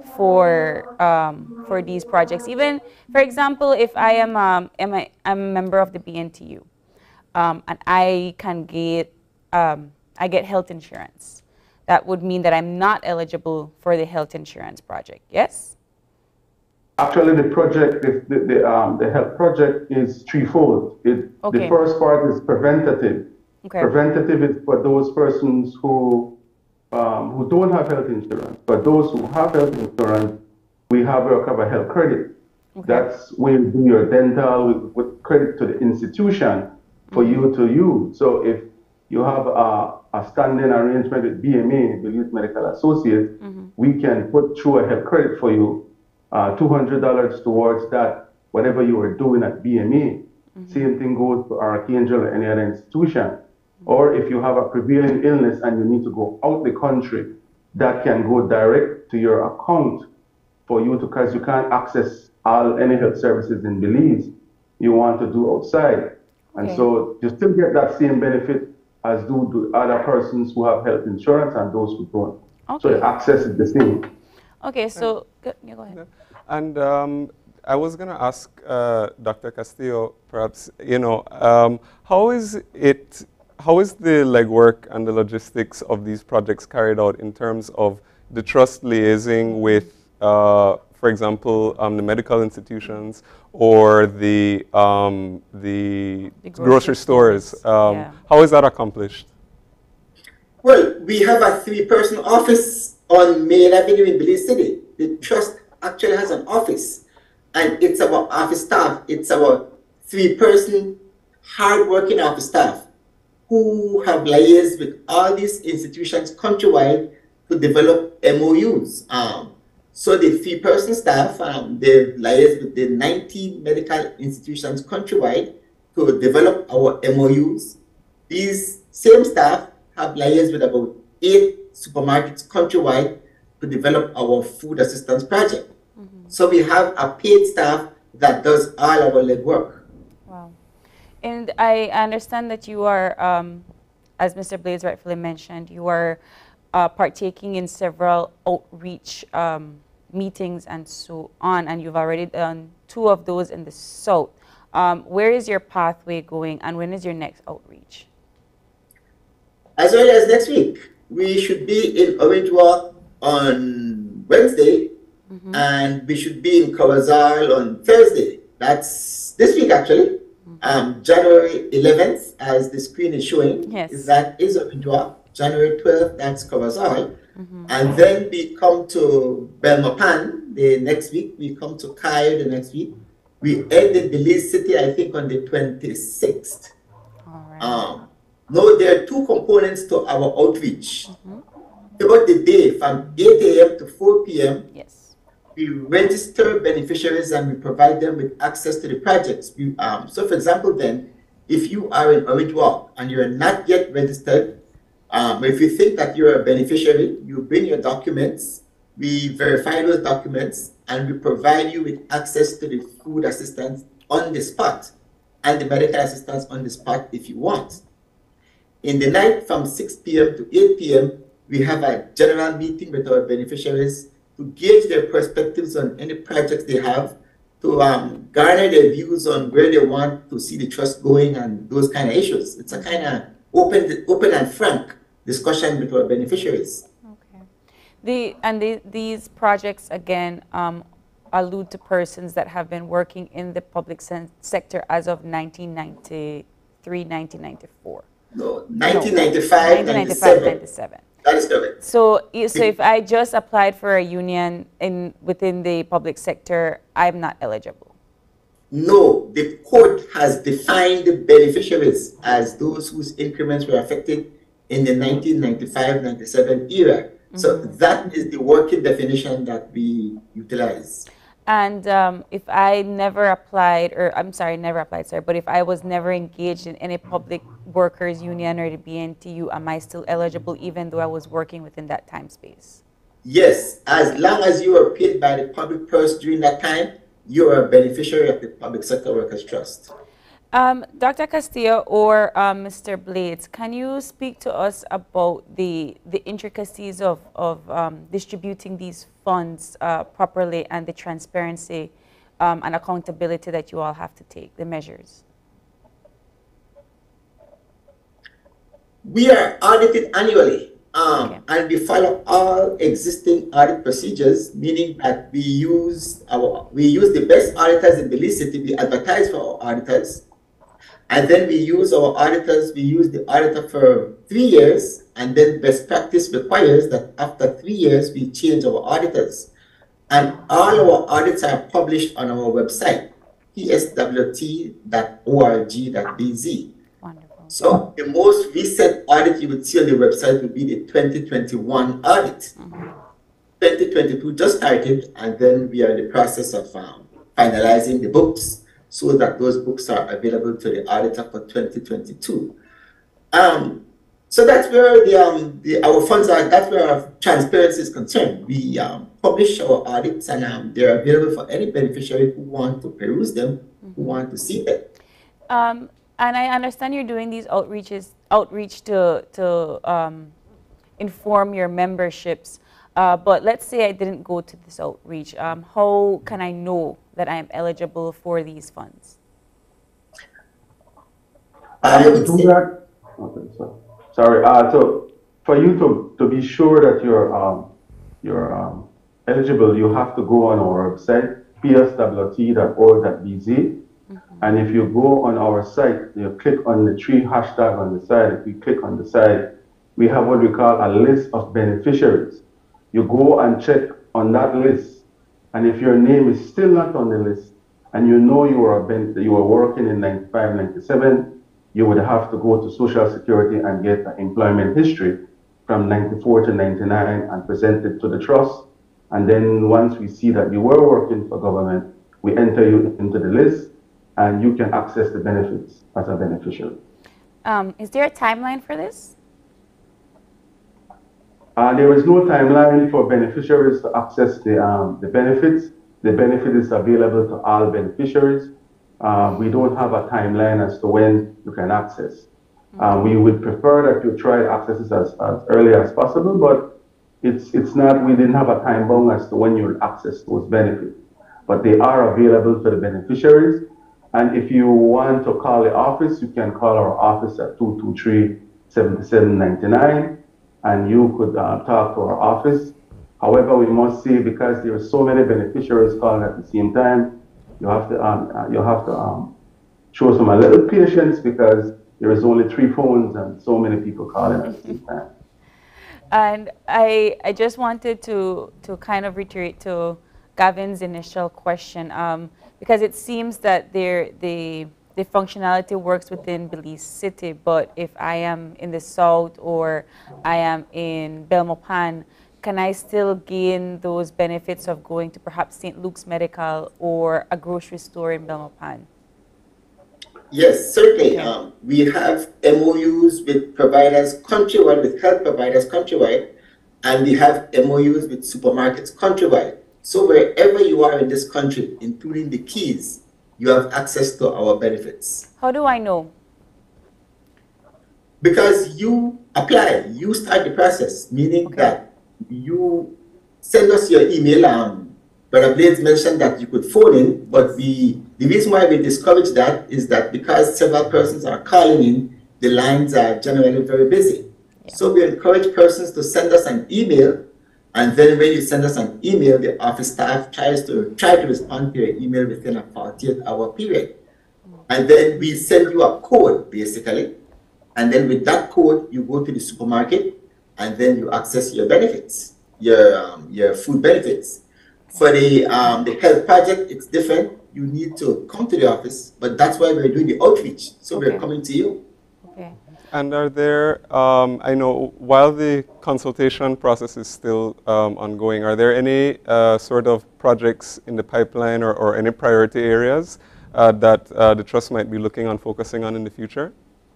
for these projects? Even, for example, if I am I'm a member of the BNTU, and I can get I get health insurance, that would mean that I'm not eligible for the health insurance project. Yes. Actually, the project, the health project is threefold. The first part is preventative. Okay. Preventative is for those persons who don't have health insurance. For those who have health insurance, we have a cover health credit. Okay. That's where you do your dental with credit to the institution for you to use. So if you have a standing arrangement with BMA, the Youth Medical Associates, we can put through a health credit for you, $200 towards that, whatever you are doing at BMA. Same thing goes for Archangel or any other institution. Or if you have a prevailing illness and you need to go out the country, that can go direct to your account for you because you can't access any health services in Belize you want to do outside. And so you still get that same benefit as do other persons who have health insurance and those who don't. So the access is the same. Okay, so go ahead. And I was going to ask Dr. Castillo, perhaps, how is the legwork and the logistics of these projects carried out in terms of the trust liaising with, for example, the medical institutions or the grocery stores? How is that accomplished? Well, we have a 3-person office on Main Avenue in Belize City. The trust actually has an office, and it's our office staff. It's our 3-person, hard-working office staff who have liaised with all these institutions countrywide to develop MOUs. So the 3-person staff, they liaise with the 90 medical institutions countrywide to develop our MOUs. These same staff have liaised with about 8 supermarkets countrywide to develop our food assistance project. So we have a paid staff that does all our legwork. Wow. And I understand that you are, as Mr. Blades rightfully mentioned, you are partaking in several outreach meetings and so on, and you've already done 2 of those in the South. Where is your pathway going, and when is your next outreach? As early as next week. We should be in Orange Walk on Wednesday, and we should be in Kawazal on Thursday. That's this week, actually. January 11th, as the screen is showing, that is Orange Walk. January 12th, that's Kawazal. And then we come to Belmopan the next week. We come to Cayo the next week. We end in Belize City, I think, on the 26th. No, there are 2 components to our outreach. Throughout the day, from 8 a.m. to 4 p.m., we register beneficiaries and we provide them with access to the projects. So, for example, then, if you are in Orange Walk and you're not yet registered, if you think that you're a beneficiary, you bring your documents, we verify those documents, and we provide you with access to the food assistance on the spot and the medical assistance on the spot if you want. In the night from 6 p.m. to 8 p.m., we have a general meeting with our beneficiaries to gauge their perspectives on any projects they have garner their views on where they want to see the trust going and those kind of issues. It's a kind of open and frank discussion with our beneficiaries. Okay. These projects, again, allude to persons that have been working in the public sector as of 1993, 1994. No, 1995, 97. That is correct. So if I just applied for a union within the public sector, I'm not eligible? No, the court has defined the beneficiaries as those whose increments were affected in the 1995-97 era. So that is the working definition that we utilize. And if I never applied, but if I was never engaged in any public workers union or the BNTU, am I still eligible even though I was working within that time space? Yes, as long as you are paid by the public purse during that time, you are a beneficiary of the Public Sector Workers Trust. Dr. Castillo or Mr. Blades, can you speak to us about the intricacies of distributing these funds properly and the transparency and accountability that you all have to take, the measures? We are audited annually, and we follow all existing audit procedures, meaning that we use the best auditors in the city. We advertise for our auditors. And then we use our auditors, we use the auditor for 3 years, and then best practice requires that after 3 years, we change our auditors. And all our audits are published on our website, pswt.org.bz. Wonderful. So the most recent audit you would see on the website would be the 2021 audit. 2022 just started, and then we are in the process of finalizing the books, so that those books are available to the auditor for 2022. So that's where our funds are, that's where our transparency is concerned. We publish our audits, and they're available for any beneficiary who want to peruse them, who want to see them. And I understand you're doing these outreach to inform your memberships. But let's say I didn't go to this outreach. How can I know that I am eligible for these funds? So for you to be sure that you're eligible, you have to go on our website, pswt.org.bz. And if you go on our site, you click on the 3 hashtags on the side. If you click on the side, we have what we call a list of beneficiaries. You go and check on that list, and if your name is still not on the list, and you know you were working in 95, 97, you would have to go to Social Security and get an employment history from 94 to 99 and present it to the trust. And then once we see that you were working for government, we enter you into the list, and you can access the benefits as a beneficiary. Is there a timeline for this? There is no timeline for beneficiaries to access the benefits. The benefit is available to all beneficiaries. We don't have a timeline as to when you can access. We would prefer that you try to access this as early as possible, but it's not, we didn't have a time bound as to when you'll access those benefits. But they are available to the beneficiaries. And if you want to call the office, you can call our office at 223-7799. And you could talk to our office. However, we must say, because there are so many beneficiaries calling at the same time, you have to show some a little patience, because there is only 3 phones and so many people calling at the same time. And I just wanted to kind of reiterate to Gavin's initial question, because it seems that the functionality works within Belize City, but if I am in the south or I am in Belmopan, can I still gain those benefits of going to perhaps St. Luke's Medical or a grocery store in Belmopan? Yes, certainly. Okay. We have MOUs with providers countrywide, with health providers countrywide, and we have MOUs with supermarkets countrywide. So wherever you are in this country, including the Keys, you have access to our benefits. How do I know? Because you apply, you start the process, meaning that you send us your email Brother Blades mentioned that you could phone in, but the reason why we discourage that is that because several persons are calling in, the lines are generally very busy. Yeah. So we encourage persons to send us an email, and then when you send us an email, the office staff tries to respond to your email within a 48-hour period. And then we send you a code, basically. And then with that code, you go to the supermarket, and then you access your benefits, your food benefits. For the health project, it's different. You need to come to the office, but that's why we're doing the outreach. So we're coming to you. Okay. And are there, I know while the consultation process is still ongoing, are there any sort of projects in the pipeline or any priority areas that the Trust might be looking on focusing on in the future?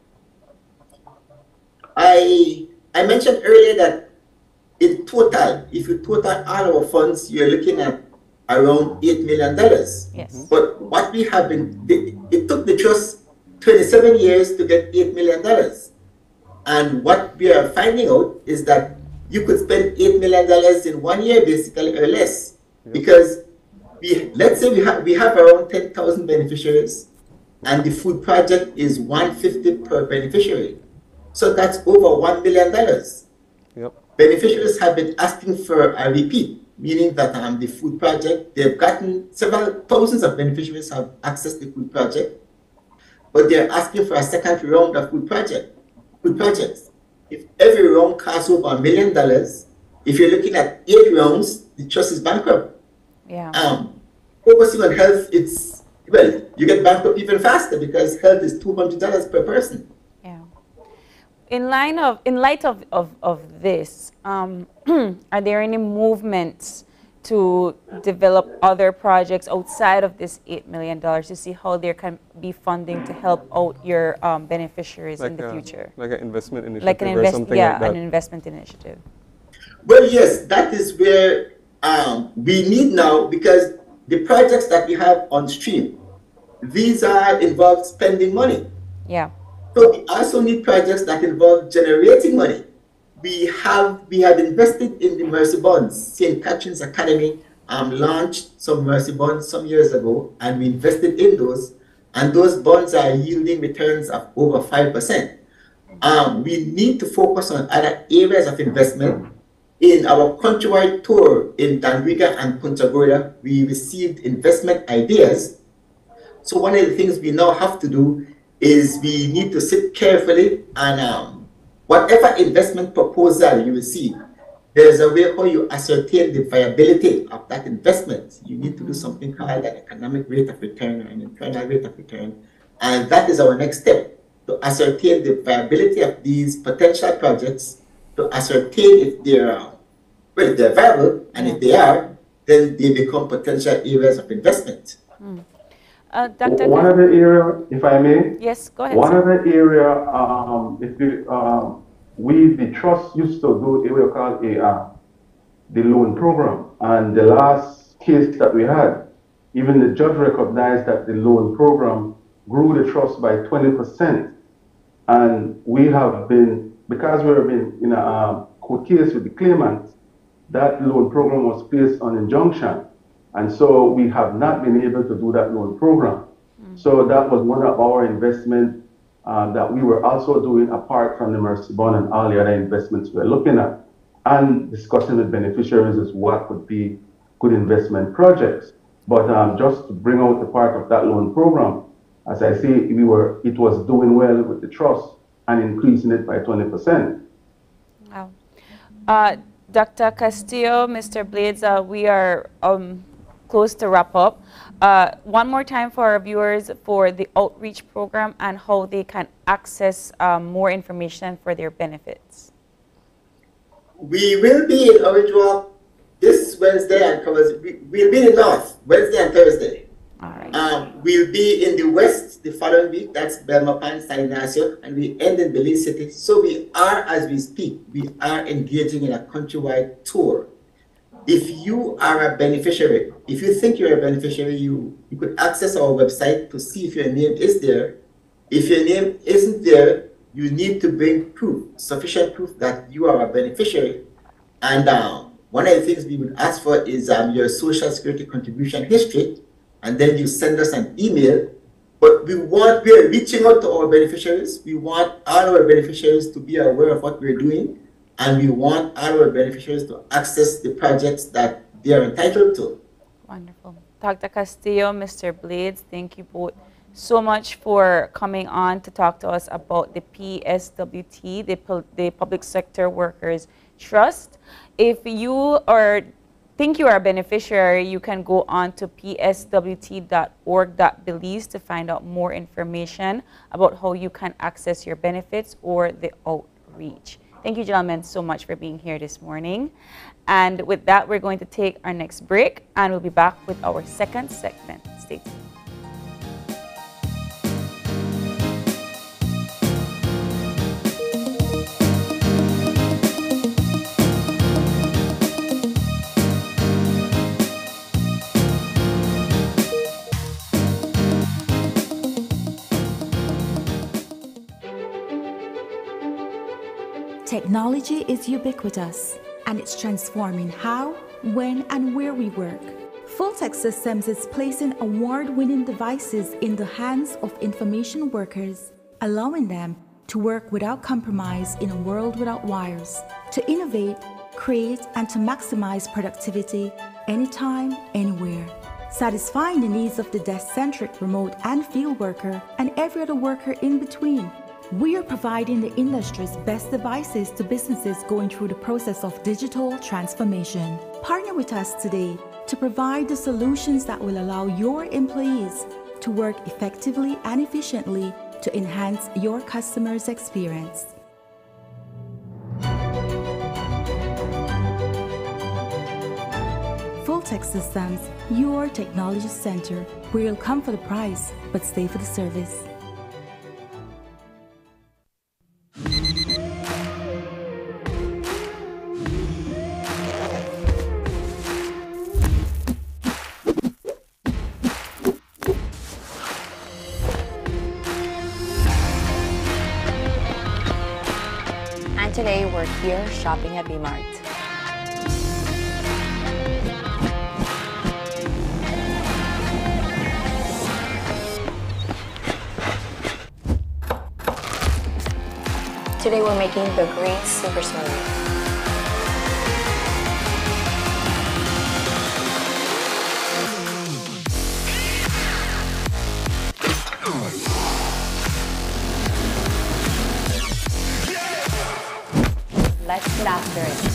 I mentioned earlier that in total, if you total all our funds, you're looking at around $8 million. Yes. But what we have been, it took the Trust 27 years to get $8 million. And what we are finding out is that you could spend $8 million in 1 year, basically, or less. Yep. Because let's say we have around 10,000 beneficiaries, and the food project is $150 per beneficiary. So that's over $1 million. Yep. Beneficiaries have been asking for a repeat, meaning that the food project, they've gotten several thousands of beneficiaries have accessed the food project, but they're asking for a second round of food projects. If every round costs over $1 million, if you're looking at 8 rounds, the Trust is bankrupt. Yeah. Focusing on health, you get bankrupt even faster because health is $200 per person. Yeah. In light of this, are there any movements to develop other projects outside of this $8 million to see how there can be funding to help out your beneficiaries in the future? Like an investment initiative or something like that? An investment initiative. Well, yes, that is where we need now, because the projects that we have on stream, these involve spending money. Yeah. So we also need projects that involve generating money. We have invested in the Mercy Bonds. St. Catherine's Academy launched some Mercy Bonds some years ago, and we invested in those, and those bonds are yielding returns of over 5%. We need to focus on other areas of investment. In our countrywide tour in Danriga and Punta Gorda, we received investment ideas. So one of the things we now have to do is we need to sit carefully and whatever investment proposal you receive, there's a way how you ascertain the viability of that investment. You need to do something called an economic rate of return or an internal rate of return. And that is our next step, to ascertain the viability of these potential projects, to ascertain if they're viable, and if they are, then they become potential areas of investment. Dr. One other area, if I may. Yes, go ahead. One other area, the Trust used to do what we call the loan program. And the last case that we had, even the judge recognized that the loan program grew the Trust by 20%. And we have been, because we have been in a court case with the claimant, that loan program was placed on injunction. And so we have not been able to do that loan program. So that was one of our investments that we were also doing apart from the Mercy Bond and all the other investments we're looking at. And discussing with beneficiaries is what would be good investment projects. But just to bring out the part of that loan program, as I say, it was doing well with the Trust and increasing it by 20%. Wow. Dr. Castillo, Mr. Blades, we are close to wrap up. One more time for our viewers for the outreach program and how they can access more information for their benefits. We will be in Orange Walk this Wednesday and we'll be in the North Wednesday and Thursday. All right. We'll be in the West the following week, that's Belmopan, San Ignacio, and we end in Belize City. So we are, as we speak, we are engaging in a countrywide tour. If you are a beneficiary, if you think you're a beneficiary, you could access our website to see if your name is there. If your name isn't there, you need to bring proof, sufficient proof that you are a beneficiary. And one of the things we would ask for is your Social Security contribution history, and then you send us an email. But we are reaching out to our beneficiaries. We want all our beneficiaries to be aware of what we're doing, and we want all our beneficiaries to access the projects that they are entitled to. Wonderful. Dr. Castillo, Mr. Blades, thank you both so much for coming on to talk to us about the PSWT, the Public Sector Workers Trust. If you think you are a beneficiary, you can go on to pswt.org.belize to find out more information about how you can access your benefits or the outreach. Thank you, gentlemen, so much for being here this morning. And with that, we're going to take our next break, and we'll be back with our second segment. Stay tuned. Technology is ubiquitous, and it's transforming how, when, and where we work. Fulltech Systems is placing award-winning devices in the hands of information workers, allowing them to work without compromise in a world without wires, to innovate, create, and to maximize productivity anytime, anywhere, satisfying the needs of the desk-centric remote and field worker and every other worker in between. We are providing the industry's best devices to businesses going through the process of digital transformation. Partner with us today to provide the solutions that will allow your employees to work effectively and efficiently to enhance your customers' experience. Fulltech Systems, your technology center, where you'll come for the price, but stay for the service. Today we're here shopping at B-Mart. Today we're making the green super smoothie. Let's get after it.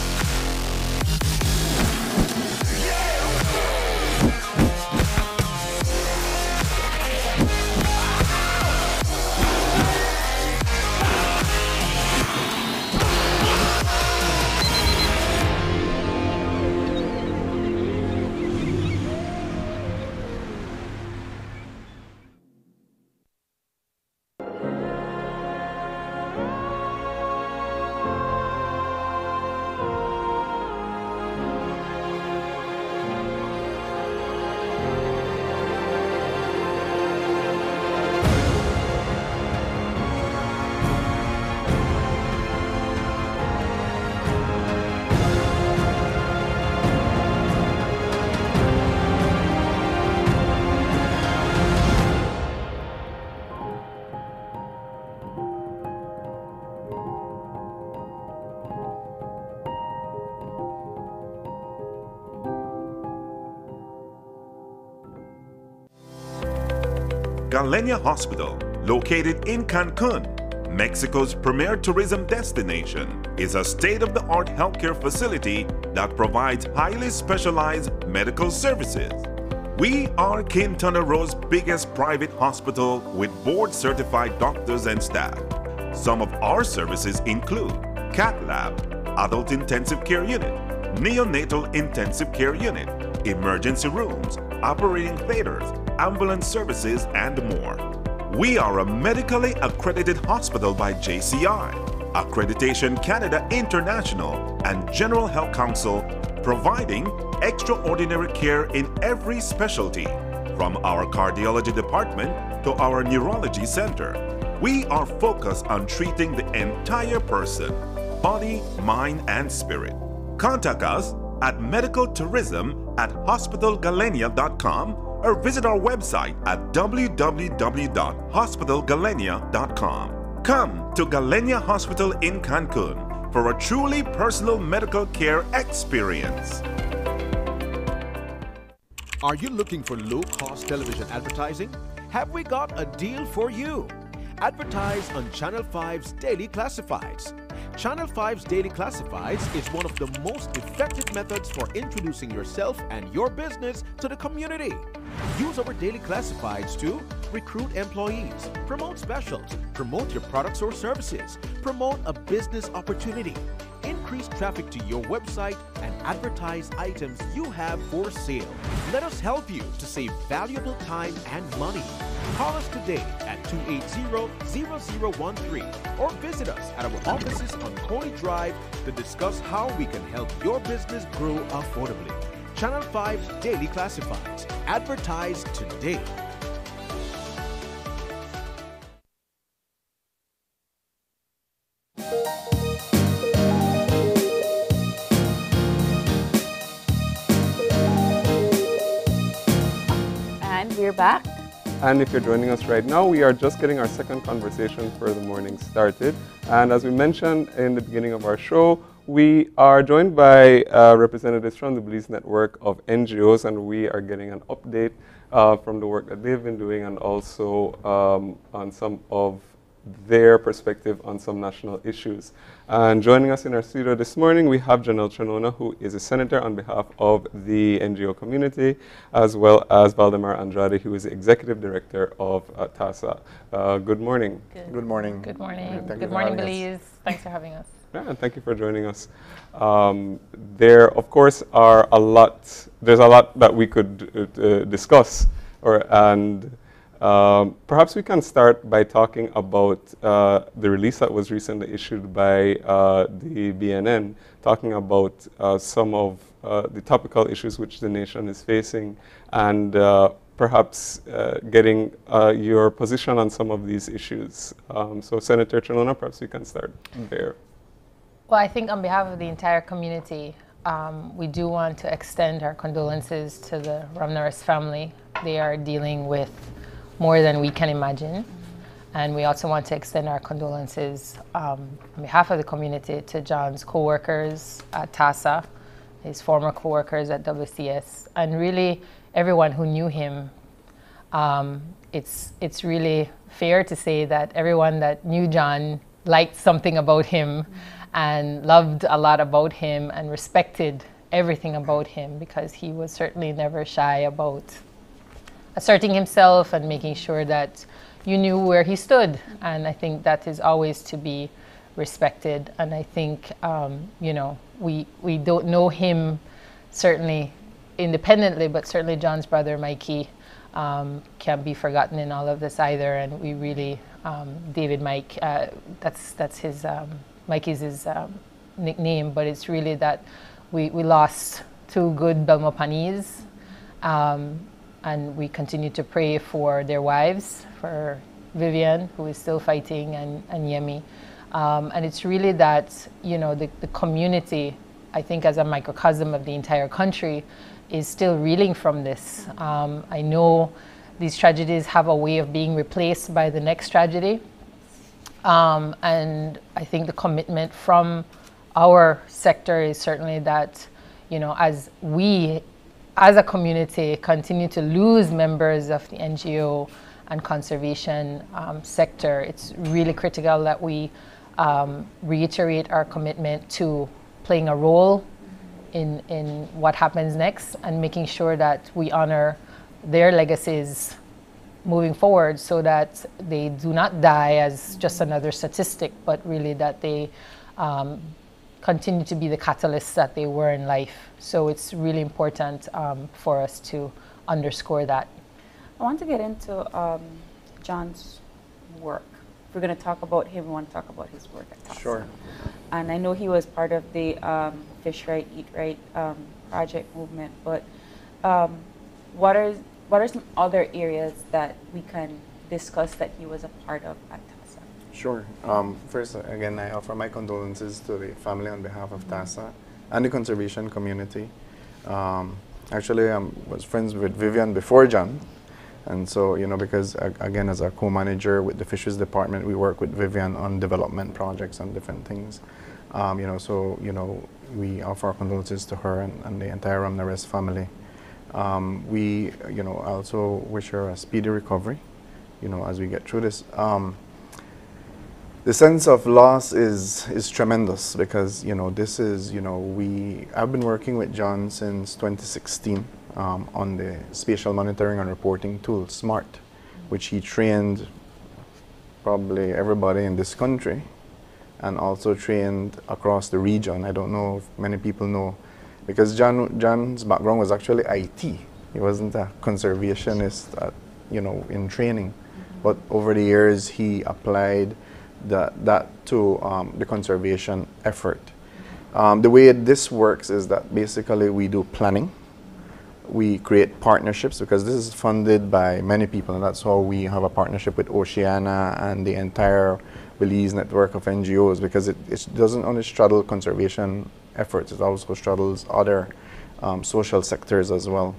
Galenia Hospital, located in Cancun, Mexico's premier tourism destination, is a state-of-the-art healthcare facility that provides highly specialized medical services. We are Quintana Roo's biggest private hospital with board-certified doctors and staff. Some of our services include Cath Lab, Adult Intensive Care Unit, Neonatal Intensive Care Unit, emergency rooms, operating theaters, ambulance services, and more. We are a medically accredited hospital by JCI, Accreditation Canada International, and General Health Council, providing extraordinary care in every specialty, from our cardiology department to our neurology center. We are focused on treating the entire person, body, mind, and spirit. Contact us at medicaltourism@hospitalgalenia.com or visit our website at www.hospitalgalenia.com. Come to Galenia Hospital in Cancun for a truly personal medical care experience. Are you looking for low-cost television advertising? Have we got a deal for you? Advertise on Channel 5's Daily Classifieds. Channel 5's Daily Classifieds is one of the most effective methods for introducing yourself and your business to the community. Use our Daily Classifieds to recruit employees, promote specials, promote your products or services, promote a business opportunity, increase traffic to your website, and advertise items you have for sale. Let us help you to save valuable time and money. Call us today at 280-0013 or visit us at our offices on Coney Drive to discuss how we can help your business grow affordably. Channel 5's Daily Classifieds. Advertise today. And we're back. And if you're joining us right now, we are just getting our second conversation for the morning started. And as we mentioned in the beginning of our show, we are joined by representatives from the Belize network of NGOs, and we are getting an update from the work that they've been doing and also on some of their perspective on some national issues. And joining us in our studio this morning, we have Janelle Trinona, who is a senator on behalf of the NGO community, as well as Valdemar Andrade, who is the executive director of TASA. Good morning. Good morning. Good morning. Good morning, Belize. Thanks for having us. Yeah, and thank you for joining us. There, of course, are there's a lot that we could discuss, perhaps we can start by talking about the release that was recently issued by the BNN, talking about some of the topical issues which the nation is facing, and perhaps getting your position on some of these issues. So Senator Trinona, perhaps we can start there. Well, I think on behalf of the entire community, we do want to extend our condolences to the Ramnaris family. They are dealing with more than we can imagine. And we also want to extend our condolences on behalf of the community to John's co-workers at TASA, his former co-workers at WCS, and really everyone who knew him. It's really fair to say that everyone that knew John liked something about him and loved a lot about him and respected everything about him, because he was certainly never shy about asserting himself and making sure that you knew where he stood. And I think that is always to be respected. And I think, you know, we don't know him certainly independently, but certainly John's brother, Mikey, can't be forgotten in all of this either. And we really, David Mike, that's his, Mikey's his nickname, but it's really that we lost two good Belmopanese. And we continue to pray for their wives, for Vivian, who is still fighting, and Yemi. And it's really that, you know, the community, I think as a microcosm of the entire country, is still reeling from this. I know these tragedies have a way of being replaced by the next tragedy. And I think the commitment from our sector is certainly that, you know, as we as a community continue to lose members of the NGO and conservation sector, it's really critical that we reiterate our commitment to playing a role in what happens next and making sure that we honor their legacies moving forward, so that they do not die as just another statistic, but really that they continue to be the catalysts that they were in life. So it's really important for us to underscore that. I want to get into John's work. If we're going to talk about him, we want to talk about his work at TASA. Sure. And I know he was part of the Fish Right, Eat Right project movement, but what are some other areas that we can discuss that he was a part of at TASA? Sure. First, again, I offer my condolences to the family on behalf of TASA. and the conservation community. Actually, I was friends with Vivian before John. And so, you know, because again, as a co-manager with the Fisheries Department, we work with Vivian on development projects and different things. You know, so, you know, we offer our condolences to her and the entire Ramnaresh family. We, you know, also wish her a speedy recovery, you know, as we get through this. The sense of loss is tremendous because, you know, this is, you know, I've been working with John since 2016 on the spatial monitoring and reporting tool, SMART, which he trained probably everybody in this country and also trained across the region. I don't know if many people know, because John's background was actually IT. He wasn't a conservationist, you know, in training. But over the years, he applied that to the conservation effort. The way this works is that basically we do planning. We create partnerships because this is funded by many people, and that's how we have a partnership with Oceana and the entire Belize network of NGOs, because it doesn't only straddle conservation efforts, it also straddles other social sectors as well.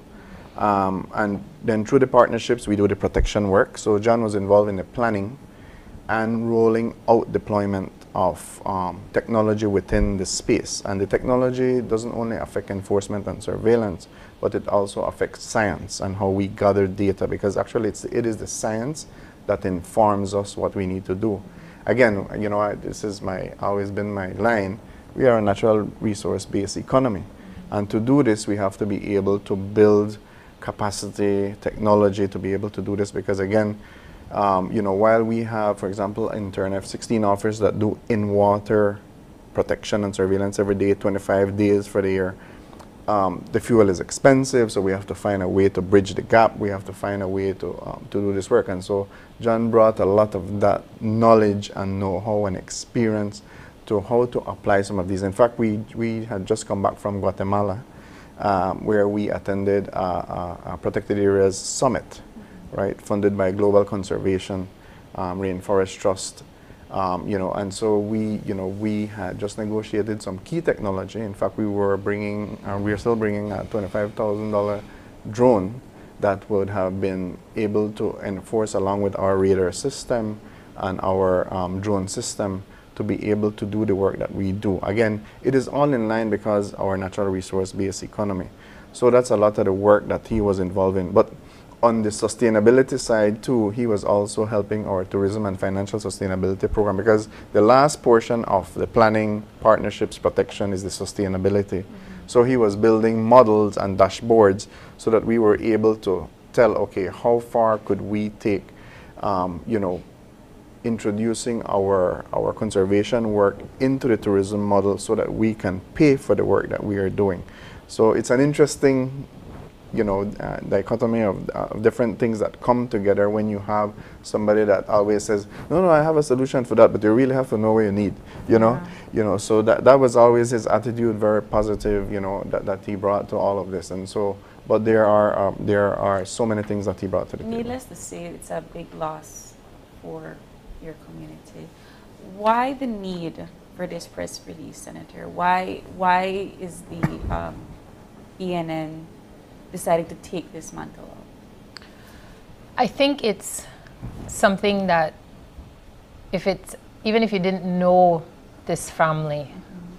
And then through the partnerships, we do the protection work. So John was involved in the planning and rolling out deployment of technology within the space. And the technology doesn't only affect enforcement and surveillance, but it also affects science and how we gather data, because actually it is the science that informs us what we need to do. Again, you know, this is always been my line. We are a natural resource-based economy. And to do this, we have to be able to build capacity, technology to be able to do this, because again, you know, while we have, for example, intern F-16 officers that do in-water protection and surveillance every day, 25 days for the year, the fuel is expensive, so we have to find a way to bridge the gap. We have to find a way to do this work. And so John brought a lot of that knowledge and know-how and experience to how to apply some of these. In fact, we had just come back from Guatemala, where we attended a Protected Areas Summit, right, funded by Global Conservation, Rainforest Trust, you know, and so we had just negotiated some key technology. In fact, we are still bringing a $25,000 drone that would have been able to enforce, along with our radar system and our drone system, to be able to do the work that we do. Again, it is all in line because our natural resource-based economy. So that's a lot of the work that he was involved in. But on the sustainability side too, he was also helping our tourism and financial sustainability program, because the last portion of the planning, partnerships, protection is the sustainability. So he was building models and dashboards so that we were able to tell, okay, how far could we take, you know, introducing our conservation work into the tourism model so that we can pay for the work that we are doing. So it's an interesting, you know, dichotomy of different things that come together when you have somebody that always says, no, I have a solution for that, but you really have to know what you need, you know. You know, so that was always his attitude, very positive, you know, that he brought to all of this. And so, but there are so many things that he brought to the table. Needless to say, it's a big loss for your community. Why the need for this press release, Senator? Why is the ENN deciding to take this mantle up? I think it's something that even if you didn't know this family,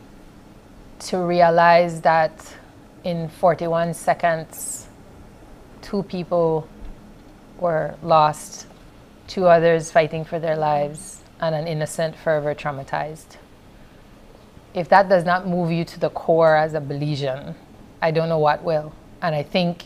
to realize that in 41 seconds, 2 people were lost, 2 others fighting for their lives, and an innocent forever traumatized. If that does not move you to the core as a Belizean, I don't know what will. And I think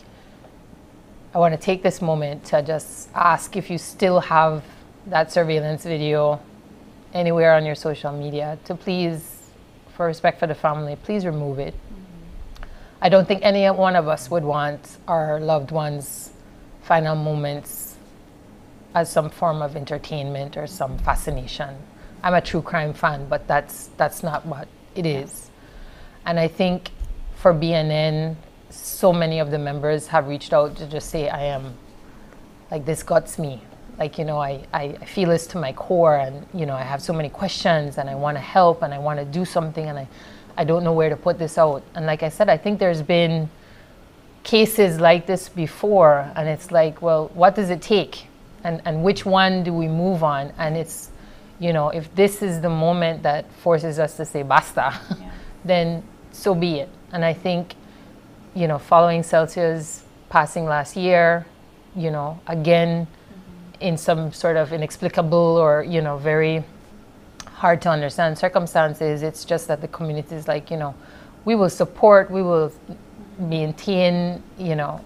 I want to take this moment to just ask if you still have that surveillance video anywhere on your social media, to please, for respect for the family, please remove it. I don't think any one of us would want our loved ones' final moments as some form of entertainment or some fascination. I'm a true crime fan, but that's not what it is. And I think for BNN, so many of the members have reached out to just say, this guts me. Like, you know, I feel this to my core, and, you know, I have so many questions, and I want to help, and I want to do something, and I don't know where to put this out. And like I said, I think there's been cases like this before, and it's like, well, what does it take? And which one do we move on? And it's, you know, if this is the moment that forces us to say basta, then so be it. And I think, you know, following Celsia's passing last year, you know, again, in some sort of inexplicable or, you know, very hard to understand circumstances, it's just that the community is like, you know, we will support, we will maintain, you know,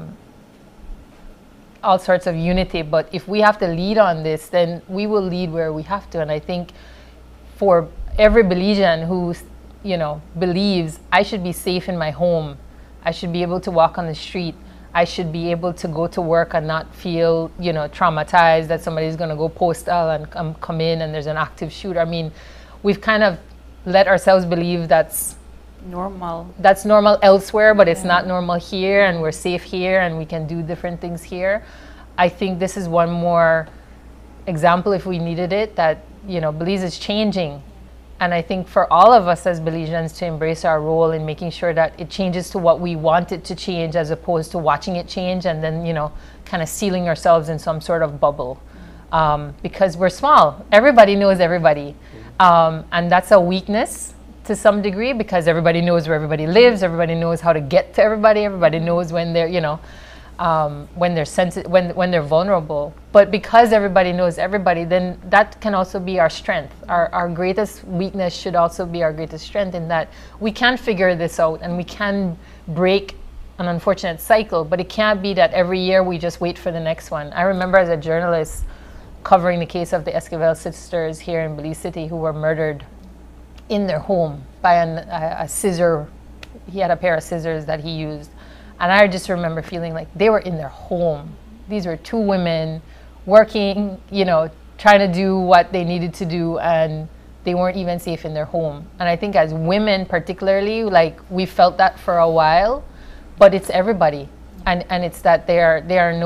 all sorts of unity, but if we have to lead on this, then we will lead where we have to. And I think for every Belizean who, you know, believes I should be safe in my home, I should be able to walk on the street, I should be able to go to work and not feel, you know, traumatized that somebody's going to go postal and come in and there's an active shooter. I mean, we've kind of let ourselves believe that's normal. That's normal elsewhere, but it's not normal here, and we're safe here, and we can do different things here. I think this is one more example, if we needed it, that, you know, Belize is changing. And I think for all of us as Belizeans to embrace our role in making sure that it changes to what we want it to change, as opposed to watching it change and then, you know, kind of sealing ourselves in some sort of bubble. Because we're small. Everybody knows everybody. And that's a weakness to some degree, because everybody knows where everybody lives, everybody knows how to get to everybody, everybody knows when they're, you know, when they're when they're vulnerable. But because everybody knows everybody, then that can also be our strength. Our greatest weakness should also be our greatest strength, in that we can figure this out and we can break an unfortunate cycle, but it can't be that every year we just wait for the next one. I remember as a journalist covering the case of the Esquivel sisters here in Belize City, who were murdered in their home by a scissor. He had a pair of scissors that he used. And I just remember feeling like they were in their home. These were two women working, you know, trying to do what they needed to do, and they weren't even safe in their home. And I think as women particularly, like, we felt that for a while, but it's everybody. And it's that there's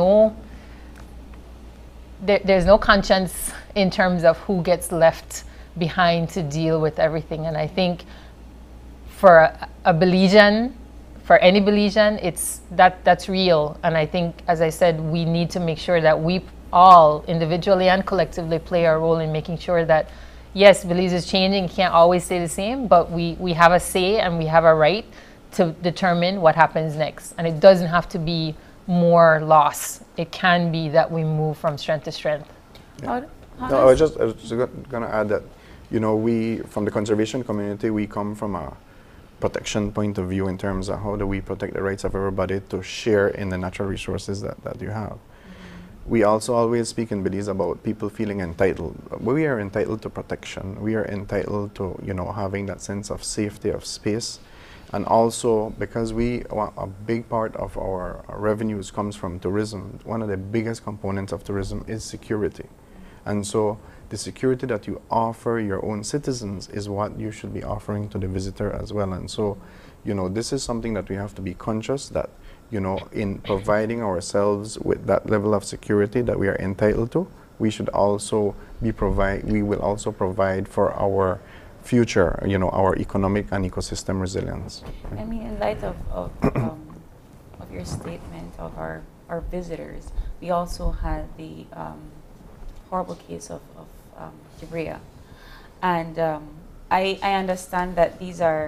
no conscience in terms of who gets left behind to deal with everything. And I think for a Belizean, for any Belizean, that's real. And I think, as I said, we need to make sure that we all, individually and collectively, play our role in making sure that, yes, Belize is changing, can't always stay the same, but we have a say and we have a right to determine what happens next. And it doesn't have to be more loss. It can be that we move from strength to strength. Yeah. No, I was just going to add that, you know, we, from the conservation community, we come from a protection point of view in terms of how do we protect the rights of everybody to share in the natural resources that you have. We also always speak in Belize about people feeling entitled. We are entitled to protection. We are entitled to, you know, having that sense of safety, of space. And also, because a big part of our revenues comes from tourism, one of the biggest components of tourism is security. And so the security that you offer your own citizens is what you should be offering to the visitor as well. And so, you know, this is something that we have to be conscious that, you know, in providing ourselves with that level of security that we are entitled to, we should also we will also provide for our future, you know, our economic and ecosystem resilience. I mean, in light of your statement of our visitors, we also had the horrible case of Jibria, and I understand that these are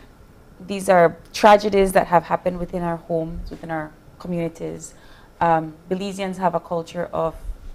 tragedies that have happened within our homes, within our communities. Belizeans have a culture of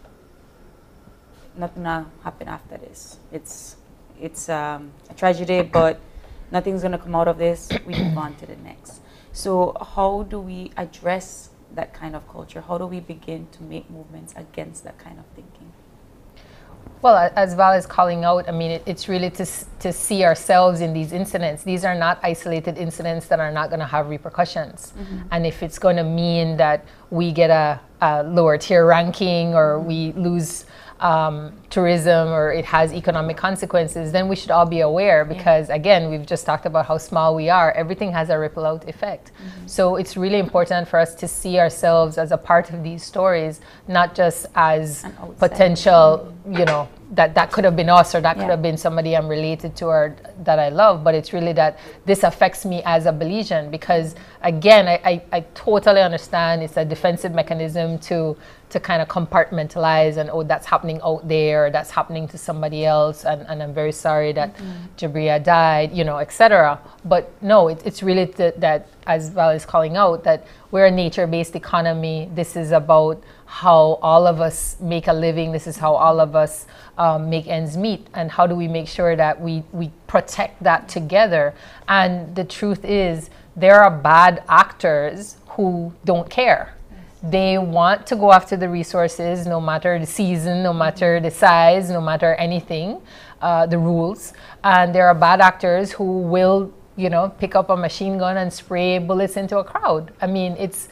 nothing will happen after this. It's a tragedy, but nothing's going to come out of this. We move on to the next. So how do we address that kind of culture? How do we begin to make movements against that kind of thinking? Well, as Val is calling out, I mean, it's really to see ourselves in these incidents. These are not isolated incidents that are not going to have repercussions. And if it's going to mean that we get a lower tier ranking, or we lose tourism, or it has economic consequences, then we should all be aware, because again, we've just talked about how small we are. Everything has a ripple out effect. So it's really important for us to see ourselves as a part of these stories, not just as potential, you know, that could have been us, or that could have been somebody I'm related to or that I love, but it's really that this affects me as a Belizean, because again, I totally understand it's a defensive mechanism to kind of compartmentalize and, oh, that's happening out there, that's happening to somebody else, and I'm very sorry that Jabria died, you know, etc. But no, it's really that, as Val is calling out, that we're a nature-based economy. This is about how all of us make a living. This is how all of us make ends meet. And how do we make sure that we protect that together? And the truth is, there are bad actors who don't care. They want to go after the resources, no matter the season, no matter the size, no matter anything, the rules. And there are bad actors who will, you know, pick up a machine gun and spray bullets into a crowd. I mean, it's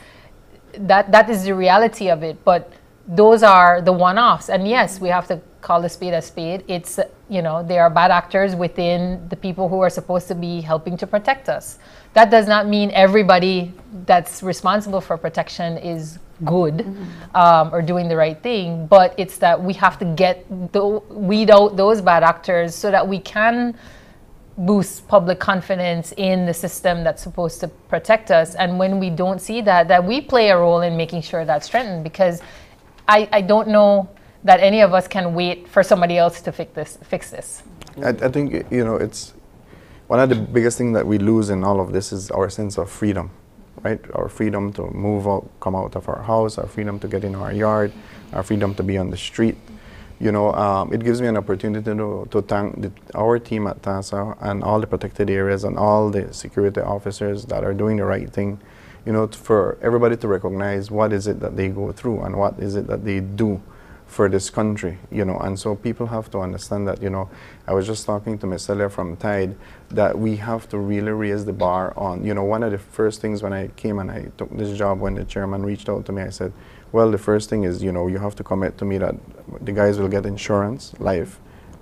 that is the reality of it. But those are the one-offs. And yes, we have to call a spade a spade. It's, you know, there are bad actors within the people who are supposed to be helping to protect us. That does not mean everybody that's responsible for protection is good or doing the right thing, but it's that we have to weed out those bad actors so that we can boost public confidence in the system that's supposed to protect us. And when we don't see that we play a role in making sure that's strengthened, because I don't know that any of us can wait for somebody else to fix this. I think, you know, it's one of the biggest things that we lose in all of this is our sense of freedom, right? Our freedom to move out, come out of our house, our freedom to get in our yard, our freedom to be on the street. You know, it gives me an opportunity to thank our team at TASA and all the protected areas and all the security officers that are doing the right thing, you know, for everybody to recognize what is it that they go through and what is it that they do for this country, you know. And so people have to understand that, you know, I was just talking to Ms. Celia from Tide, that we have to really raise the bar on, you know, one of the first things when I came and I took this job, when the chairman reached out to me, I said, well, the first thing is, you know, you have to commit to me that the guys will get insurance, life,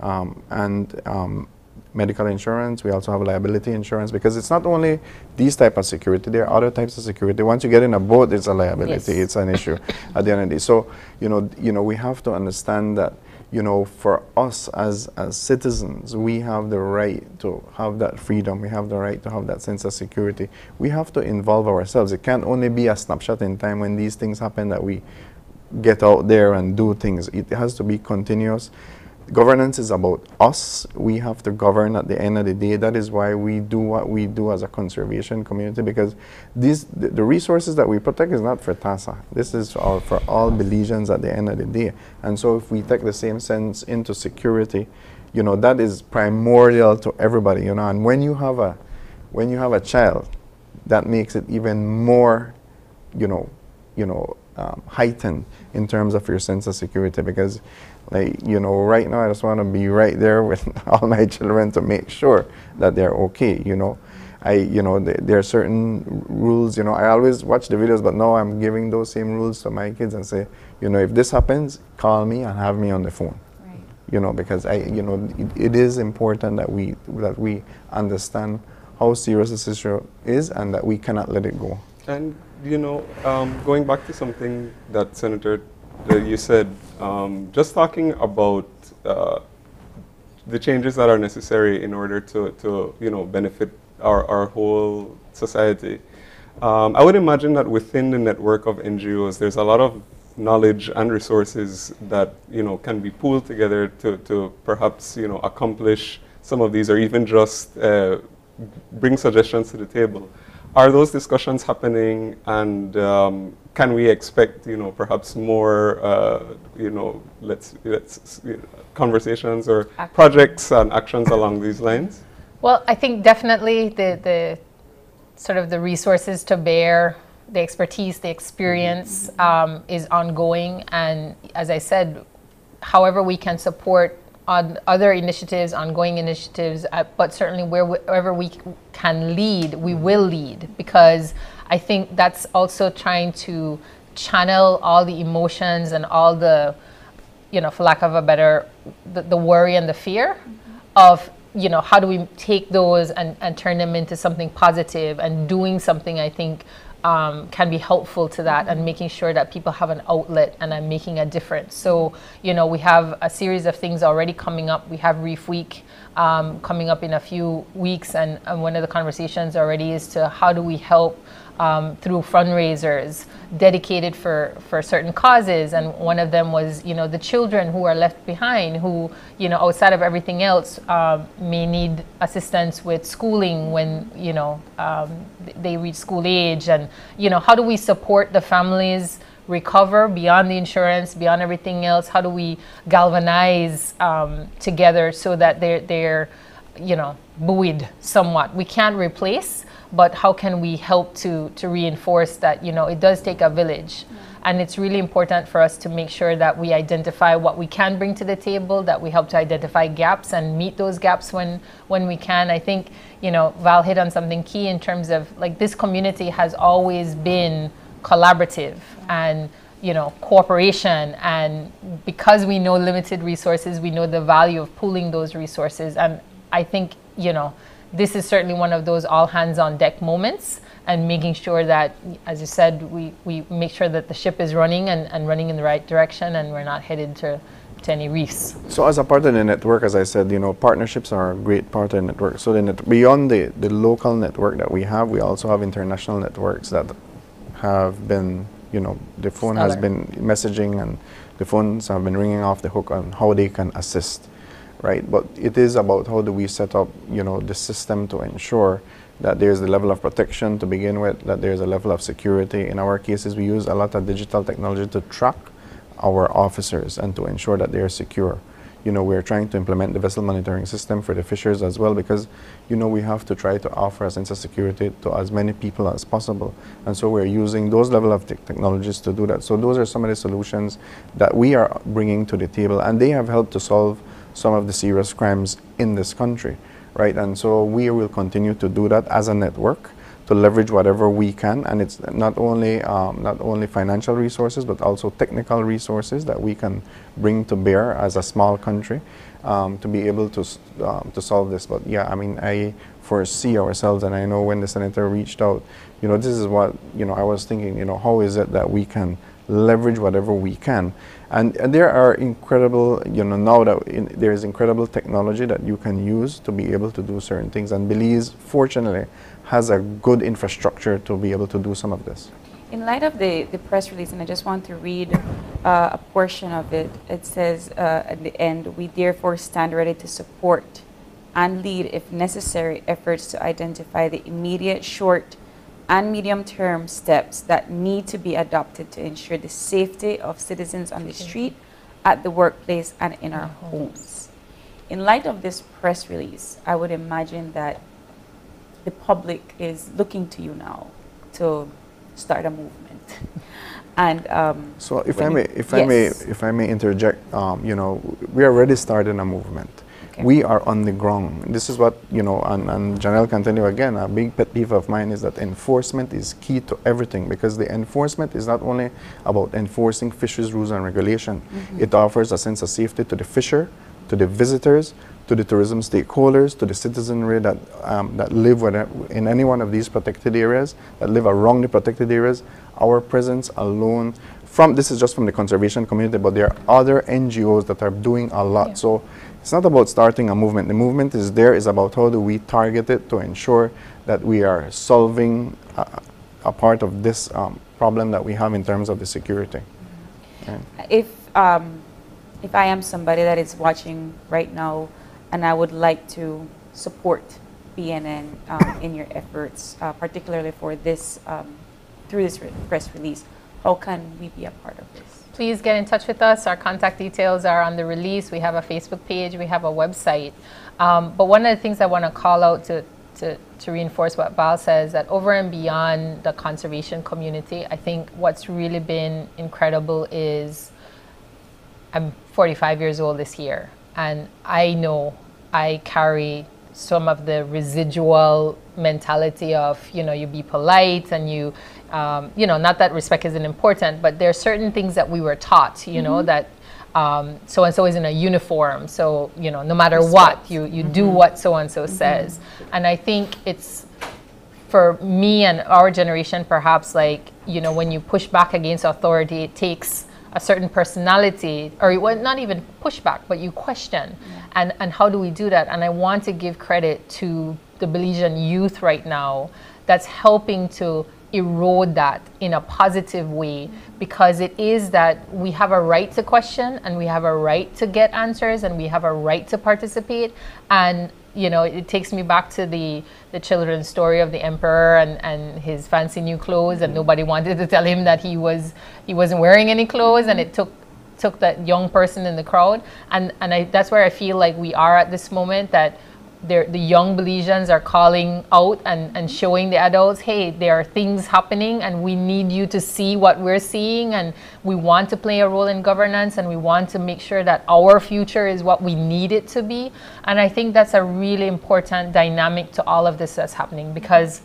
and medical insurance. We also have liability insurance, because it's not only these type of security, there are other types of security. Once you get in a boat, it's a liability, yes. It's an issue at the end of the day. So, you know, we have to understand that, you know, for us as citizens, we have the right to have that freedom. We have the right to have that sense of security. We have to involve ourselves. It can't only be a snapshot in time when these things happen that we get out there and do things. It has to be continuous. Governance is about us. We have to govern at the end of the day. That is why we do what we do as a conservation community, because the resources that we protect is not for TASA. This is for all Belizeans at the end of the day. And so if we take the same sense into security, you know, that is primordial to everybody, you know. And when you have a child, that makes it even more, heightened in terms of your sense of security, because, like, you know, right now I just want to be right there with all my children to make sure that they're okay, you know. There are certain rules, you know, I always watch the videos, but now I'm giving those same rules to my kids and say, you know, if this happens, call me and have me on the phone. Right. You know, because it is important that we understand how serious this issue is and that we cannot let it go. And, you know, going back to something that Senator, that you said, just talking about the changes that are necessary in order to you know, benefit our whole society. I would imagine that within the network of NGOs, there's a lot of knowledge and resources that, you know, can be pooled together to perhaps, you know, accomplish some of these, or even just bring suggestions to the table. Are those discussions happening, and can we expect, you know, perhaps more, you know, conversations or projects and actions along these lines? Well, I think definitely the sort of the resources to bear, the expertise, the experience is ongoing. And as I said, however we can support on other initiatives, ongoing initiatives, but certainly wherever we can lead, we will lead, because I think that's also trying to channel all the emotions and all the, you know, for lack of a better, the worry and the fear of, you know, how do we take those and turn them into something positive, and doing something, I think, can be helpful to that, and making sure that people have an outlet and are making a difference. So, you know, we have a series of things already coming up. We have Reef Week coming up in a few weeks, and one of the conversations already is to how do we help through fundraisers dedicated for certain causes. And one of them was, you know, the children who are left behind, who, you know, outside of everything else, may need assistance with schooling when, you know, they reach school age. And, you know, how do we support the families recover beyond the insurance, beyond everything else? How do we galvanize together so that they're, you know, buoyed somewhat? We can't replace, but how can we help to reinforce that, you know, it does take a village. And it's really important for us to make sure that we identify what we can bring to the table, that we help to identify gaps and meet those gaps when we can. I think, you know, Val hit on something key in terms of, like, this community has always been collaborative and, you know, cooperation. And because we know limited resources, we know the value of pooling those resources. And I think, you know, this is certainly one of those all hands on deck moments, and making sure that, as you said, we make sure that the ship is running and running in the right direction, and we're not headed to any reefs. So as a part of the network, as I said, you know, partnerships are a great part of the network. So beyond the local network that we have, we also have international networks that have been, you know, the phone has been messaging, and the phones have been ringing off the hook on how they can assist. Right, but it is about how do we set up, you know, the system to ensure that there's the level of protection to begin with, that there's a level of security. In our cases, we use a lot of digital technology to track our officers and to ensure that they're secure. You know, we're trying to implement the vessel monitoring system for the fishers as well, because, you know, we have to try to offer a sense of security to as many people as possible. And so we're using those level of technologies to do that. So those are some of the solutions that we are bringing to the table, and they have helped to solve some of the serious crimes in this country, right? And so we will continue to do that as a network, to leverage whatever we can, and it's not only financial resources, but also technical resources that we can bring to bear as a small country to be able to solve this. But yeah, I mean, I foresee ourselves, and I know when the senator reached out, you know, this is what, you know, I was thinking, you know, how is it that we can leverage whatever we can. And there are incredible, you know, now that there is incredible technology that you can use to be able to do certain things. And Belize, fortunately, has a good infrastructure to be able to do some of this. In light of the press release, and I just want to read a portion of it, it says at the end, we therefore stand ready to support and lead, if necessary, efforts to identify the immediate short and medium-term steps that need to be adopted to ensure the safety of citizens on the street, at the workplace, and in our homes. In light of this press release, I would imagine that the public is looking to you now to start a movement. And so, if I may interject, you know, we are already starting a movement. Okay. We are on the ground. This is what, you know, and Janelle can tell you again, a big pet peeve of mine is that enforcement is key to everything, because the enforcement is not only about enforcing fisheries rules and regulation. It offers a sense of safety to the fisher, to the visitors, to the tourism stakeholders, to the citizenry that live in any one of these protected areas, that live around the protected areas. Our presence alone, this is just from the conservation community, but there are other NGOs that are doing a lot. Yeah. So it's not about starting a movement. The movement is there. It's about how do we target it to ensure that we are solving a part of this problem that we have in terms of the security. Yeah. If I am somebody that is watching right now, and I would like to support BNN in your efforts, particularly for this, through this press release, how can we be a part of this? Please get in touch with us. Our contact details are on the release. We have a Facebook page. We have a website. But one of the things I want to call out to reinforce what Val says, that over and beyond the conservation community, I think what's really been incredible is, I'm 45 years old this year, and I know I carry some of the residual mentality of, you know, you be polite and you know, not that respect isn't important, but there are certain things that we were taught, you know, that so-and-so is in a uniform. So, you know, no matter what, you do what so-and-so says. And I think it's for me and our generation, perhaps, like, you know, when you push back against authority, it takes a certain personality, or not even pushback, but you question. And how do we do that? And I want to give credit to the Belizean youth right now that's helping to erode that in a positive way, because it is that we have a right to question, and we have a right to get answers, and we have a right to participate. And you know, it takes me back to the children's story of the emperor and his fancy new clothes, and nobody wanted to tell him that he wasn't wearing any clothes, and it took that young person in the crowd, and that's where I feel like we are at this moment, that the young Belizeans are calling out and showing the adults, hey, there are things happening and we need you to see what we're seeing, and we want to play a role in governance, and we want to make sure that our future is what we need it to be. And I think that's a really important dynamic to all of this that's happening, because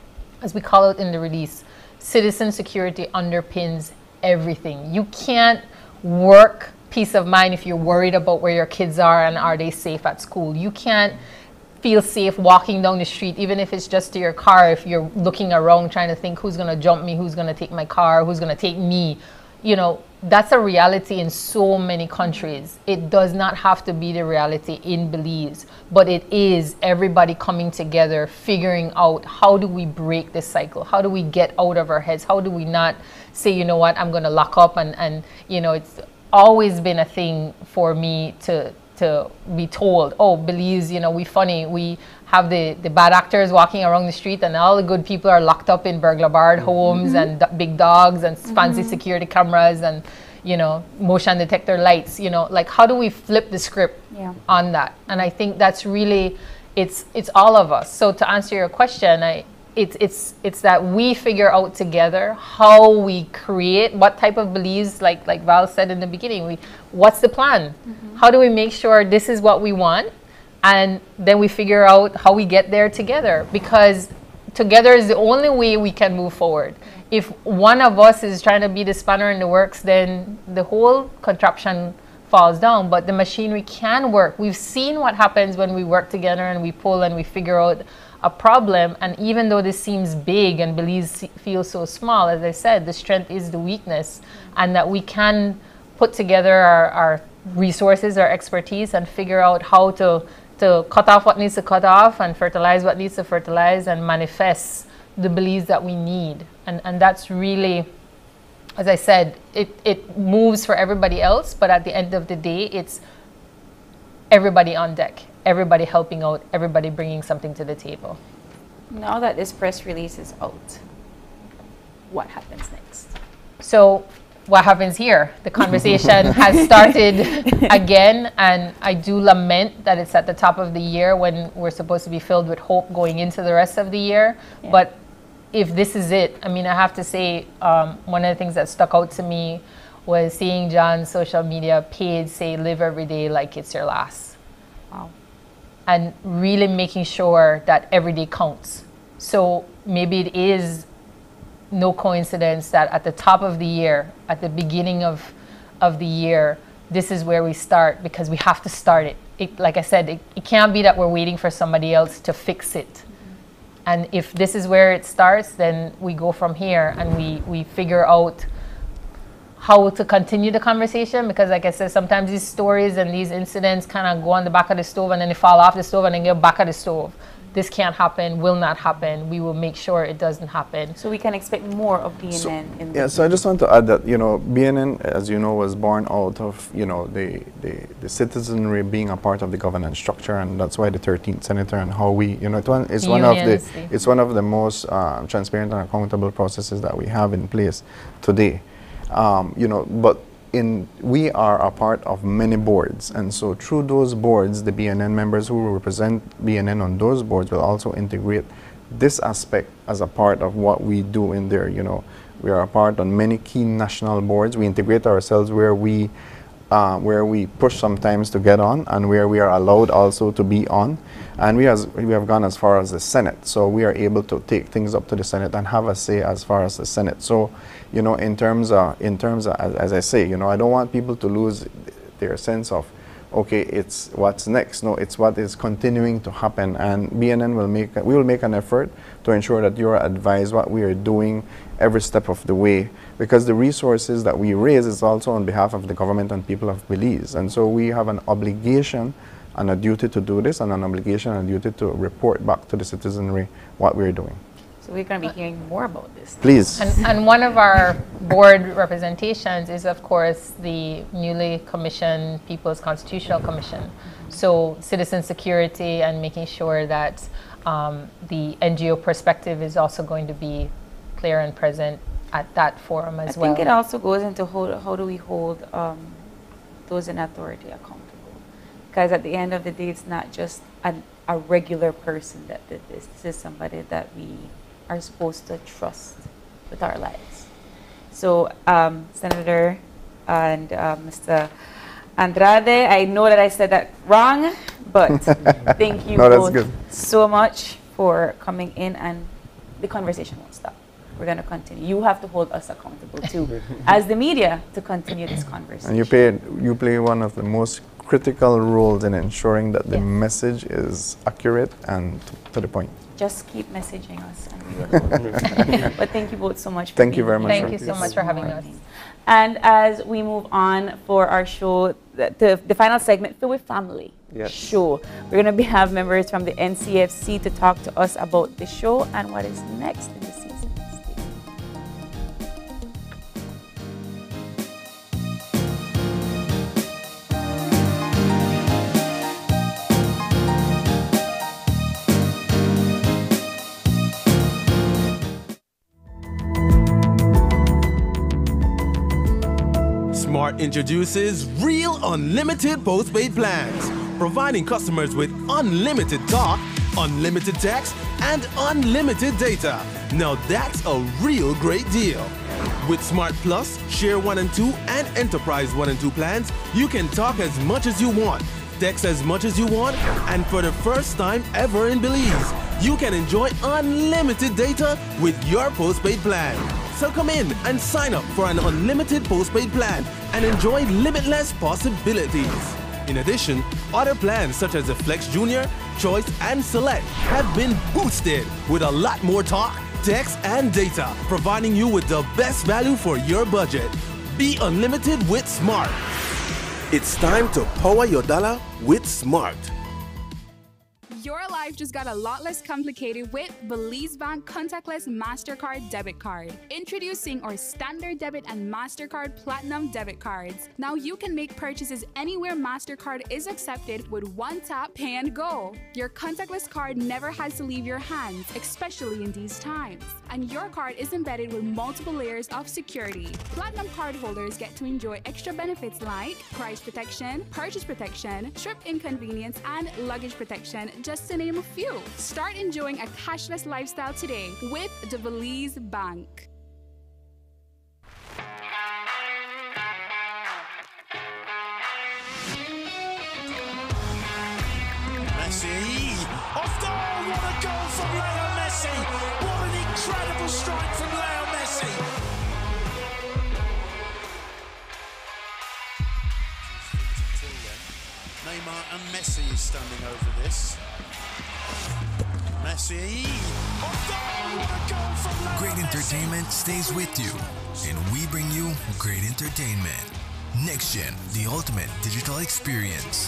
as we call it in the release, citizen security underpins everything. You can't work peace of mind if you're worried about where your kids are and are they safe at school. You can't feel safe walking down the street, even if it's just to your car, if you're looking around trying to think who's going to jump me, who's going to take my car, who's going to take me. You know, that's a reality in so many countries. It does not have to be the reality in Belize, but it is everybody coming together, figuring out how do we break this cycle? How do we get out of our heads? How do we not say, you know what, I'm going to lock up, and you know, it's always been a thing for me to be told, oh, Belize, you know, we funny, we have the bad actors walking around the street, and all the good people are locked up in burglar barred homes and big dogs and fancy security cameras and, you know, motion detector lights. You know, like, how do we flip the script on that? And I think that's really, it's all of us. So to answer your question, it's that we figure out together how we create what type of Belize, like Val said in the beginning, what's the plan? How do we make sure this is what we want? And then we figure out how we get there together, because together is the only way we can move forward. If one of us is trying to be the spanner in the works, then the whole contraption falls down, but the machinery can work. We've seen what happens when we work together and we pull and we figure out a problem. And even though this seems big and Belize feels so small, as I said, the strength is the weakness, and that we can put together our resources, our expertise, and figure out how to cut off what needs to cut off and fertilize what needs to fertilize and manifest the Belize that we need. And that's really, as I said, it moves for everybody else, but at the end of the day, it's everybody on deck, everybody helping out, everybody bringing something to the table. Now that this press release is out, what happens next? So what happens here? The conversation has started again, and I do lament that it's at the top of the year when we're supposed to be filled with hope going into the rest of the year. Yeah. But if this is it, I mean, I have to say, one of the things that stuck out to me was seeing John's social media page say, live every day like it's your last. Wow. And really making sure that every day counts. So maybe it is no coincidence that at the top of the year, at the beginning of the year, this is where we start, because we have to start it. Like I said, it can't be that we're waiting for somebody else to fix it. And if this is where it starts, then we go from here and we figure out how to continue the conversation, because like I said, sometimes these stories and these incidents kind of go on the back of the stove and then they fall off the stove and then get back of the stove. This can't happen, will not happen. We will make sure it doesn't happen. So we can expect more of BNN in the so I just want to add that, you know, BNN, as you know, was born out of, you know, the citizenry being a part of the governance structure, and that's why the 13th Senator and how we, you know, it's one of the most transparent and accountable processes that we have in place today. You know, but we are a part of many boards, and so through those boards, the BNN members who will represent BNN on those boards will also integrate this aspect as a part of what we do in there. You know, we are a part on many key national boards. We integrate ourselves where we push sometimes to get on, and where we are allowed also to be on. And we have gone as far as the Senate, so we are able to take things up to the Senate and have a say as far as the Senate. So, you know, in terms of, as I say, you know, I don't want people to lose their sense of okay, it's what's next. No, it's what is continuing to happen, and BNN will make an effort to ensure that you are advised what we are doing every step of the way, because the resources that we raise is also on behalf of the government and people of Belize, and so we have an obligation and a duty to do this, and an obligation and a duty to report back to the citizenry what we're doing. So we're going to be hearing more about this. Please. And one of our board representations is, of course, the newly commissioned People's Constitutional Commission. So citizen security and making sure that the NGO perspective is also going to be clear and present at that forum as well. I think it also goes into how do we hold those in authority accountable. Because at the end of the day, it's not just a regular person that did this. This is somebody that we are supposed to trust with our lives. So, Senator and Mr. Andrade, I know that I said that wrong, but thank you both so much for coming in, and the conversation won't stop. We're going to continue. You have to hold us accountable too, as the media, to continue this conversation. And you play one of the most critical roles in ensuring that the message is accurate and to the point. Just keep messaging us, and we will. But thank you both so much. Thank you very much. Thank you so much for having us. And as we move on for our show, the final segment, Filled with Family show, we're going to have members from the NCFC to talk to us about the show and what is next in the season. Smart introduces Real Unlimited Postpaid Plans, providing customers with unlimited talk, unlimited text, and unlimited data. Now that's a real great deal. With Smart Plus, Share 1 and 2, and Enterprise 1 and 2 plans, you can talk as much as you want, text as much as you want, and for the first time ever in Belize, you can enjoy unlimited data with your postpaid plan. So come in and sign up for an unlimited postpaid plan and enjoy limitless possibilities. In addition, other plans such as the Flex Junior, Choice, and Select have been boosted with a lot more talk, text, and data, providing you with the best value for your budget. Be unlimited with Smart. It's time to power your dollar with Smart. Your life just got a lot less complicated with Belize Bank Contactless MasterCard Debit Card. Introducing our Standard Debit and MasterCard Platinum Debit Cards. Now you can make purchases anywhere MasterCard is accepted with one tap, pay and go. Your contactless card never has to leave your hands, especially in these times. And your card is embedded with multiple layers of security. Platinum card holders get to enjoy extra benefits like price protection, purchase protection, trip inconvenience, and luggage protection, just to name a few. Start enjoying a cashless lifestyle today with the Belize Bank. Messi! Off goal! What a goal from Leo Messi! What an incredible strike from Leo Messi! Neymar and Messi is standing over this. Messi. Great entertainment stays with you, and we bring you great entertainment. Next Gen, the ultimate digital experience.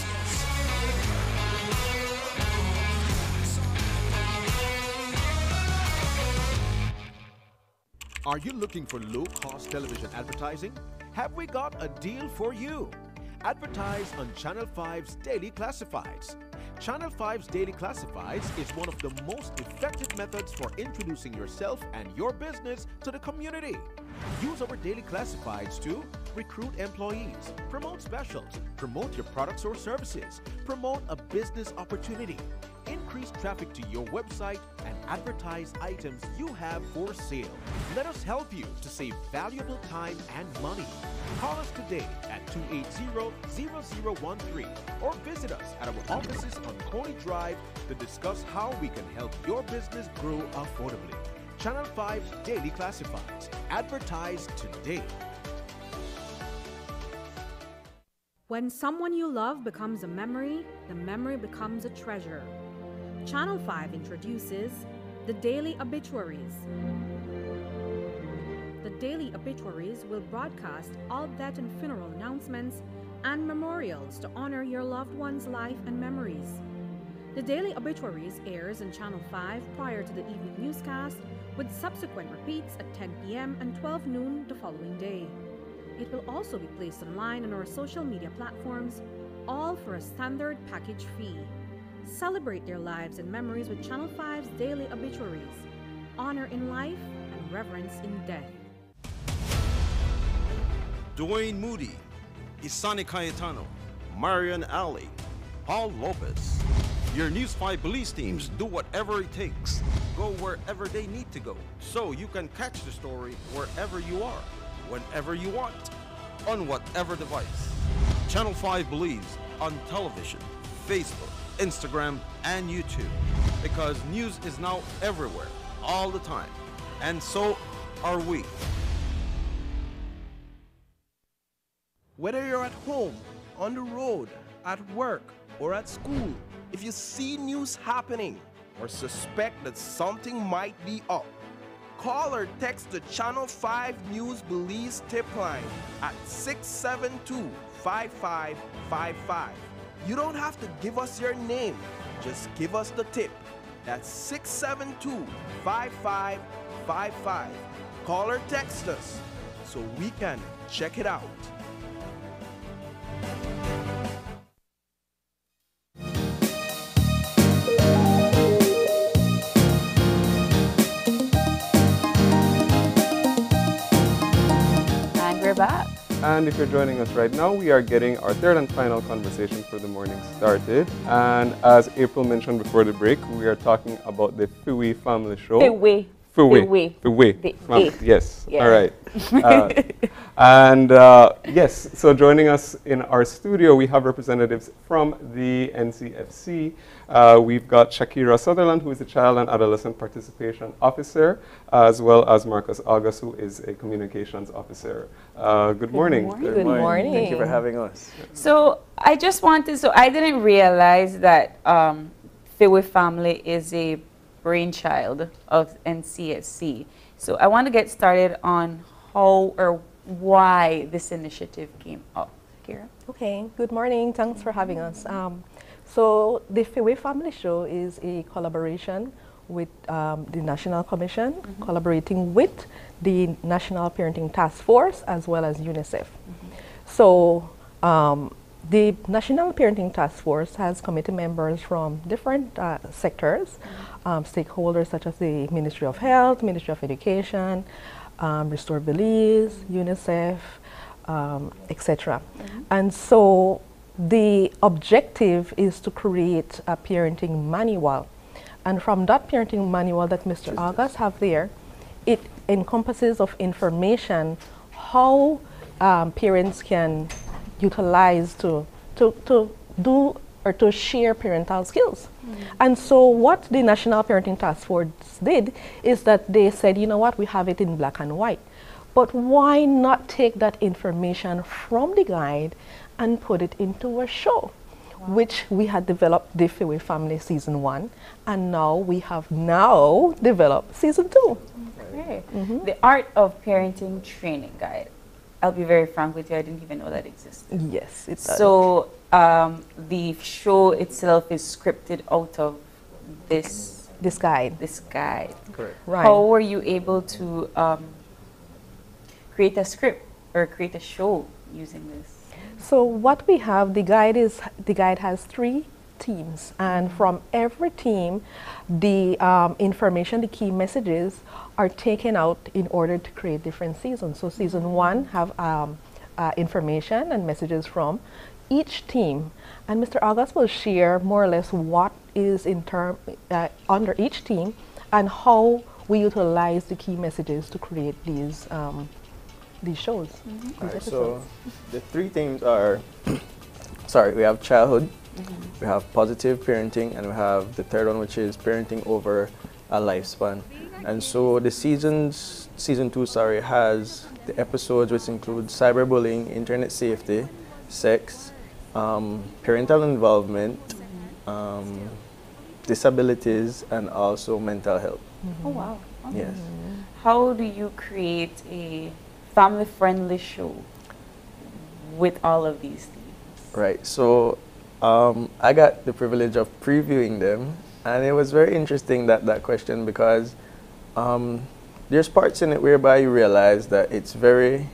Are you looking for low-cost television advertising? Have we got a deal for you? Advertise on Channel 5's Daily Classifieds. Channel 5's Daily Classifieds is one of the most effective methods for introducing yourself and your business to the community. Use our Daily Classifieds to recruit employees, promote specials, promote your products or services, promote a business opportunity, increase traffic to your website, and advertise items you have for sale. Let us help you to save valuable time and money. Call us today at 280-0013 or visit us at our offices on Coney Drive to discuss how we can help your business grow affordably. Channel 5's Daily Classifieds. Advertise today. When someone you love becomes a memory, the memory becomes a treasure. Channel 5 introduces the Daily Obituaries. The Daily Obituaries will broadcast all death and funeral announcements and memorials to honor your loved one's life and memories. The Daily Obituaries airs on Channel 5 prior to the evening newscast, with subsequent repeats at 10 p.m. and 12 noon the following day. It will also be placed online on our social media platforms, all for a standard package fee. Celebrate their lives and memories with Channel 5's Daily Obituaries. Honor in life and reverence in death. Dwayne Moody, Isani Cayetano, Marion Ali, Paul Lopez. Your News 5 police teams do whatever it takes, go wherever they need to go, so you can catch the story wherever you are, whenever you want, on whatever device. Channel 5 believes on television, Facebook, Instagram, and YouTube, because news is now everywhere, all the time, and so are we. Whether you're at home, on the road, at work, or at school, if you see news happening or suspect that something might be up, call or text the Channel 5 News Belize tip line at 672-5555. You don't have to give us your name, just give us the tip. That's 672-5555. Call or text us so we can check it out. Back. And if you're joining us right now, we are getting our third and final conversation for the morning started. And as April mentioned before the break, we are talking about the Fiwi Family Show. Fiwi. Yes. Yeah. All right. Yes, so joining us in our studio, we have representatives from the NCFC. We've got Shakira Sutherland, who is the Child and Adolescent Participation Officer, as well as Marcus August, who is a Communications Officer. Good morning. Good morning. Thank you for having us. So I just wanted, I didn't realize that Fiwi Family is a brainchild of NCFC. So I want to get started on how or why this initiative came up. Kira? Okay, good morning. Thanks for having us. So the Fiwi Family Show is a collaboration with the National Commission, collaborating with the National Parenting Task Force as well as UNICEF. So the National Parenting Task Force has committee members from different sectors, stakeholders such as the Ministry of Health, Ministry of Education, Restore Belize, UNICEF, etc. And so the objective is to create a parenting manual. And from that parenting manual that Mr. August have there, it encompasses of information how parents can utilize to do or to share parental skills. And so what the National Parenting Task Force did is that they said, you know what, we have it in black and white, but why not take that information from the guide and put it into a show, which we had developed the Fiwi Family Season 1, and now we have developed Season 2. Okay. The Art of Parenting Training Guide. I'll be very frank with you, I didn't even know that existed. Yes, it does. So the show itself is scripted out of this guide. Correct. Right. How were you able to create a script or create a show using this? So what we have, the guide has 3 teams, and from every team, the information, the key messages are taken out in order to create different seasons. So Season 1 have information and messages from each team, and Mr. August will share more or less what is under each team and how we utilize the key messages to create these shows. Right, so the 3 themes are, we have childhood, we have positive parenting, and we have the third one, which is parenting over a lifespan. And so the Season 2 has the episodes which include cyberbullying, internet safety, sex, parental involvement, disabilities, and also mental health. Oh, wow. Okay. Yes. How do you create a family-friendly show with all of these themes? Right. So I got the privilege of previewing them, and it was very interesting that question, because there's parts in it whereby you realize that it's very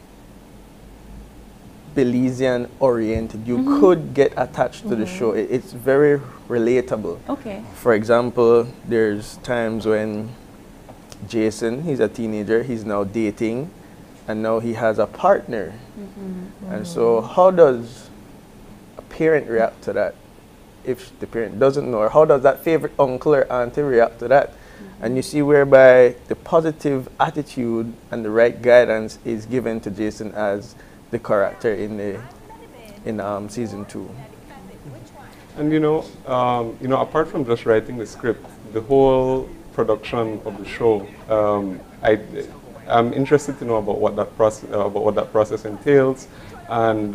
Belizean oriented. You could get attached to the show. It's very relatable. Okay. For example, there's times when Jason, he's a teenager, he's now dating, and now he has a partner. And so how does a parent react to that if the parent doesn't know? Or how does that favorite uncle or auntie react to that? And you see whereby the positive attitude and the right guidance is given to Jason as the character in season 2. And apart from just writing the script, the whole production of the show, I'm interested to know about what that process entails, and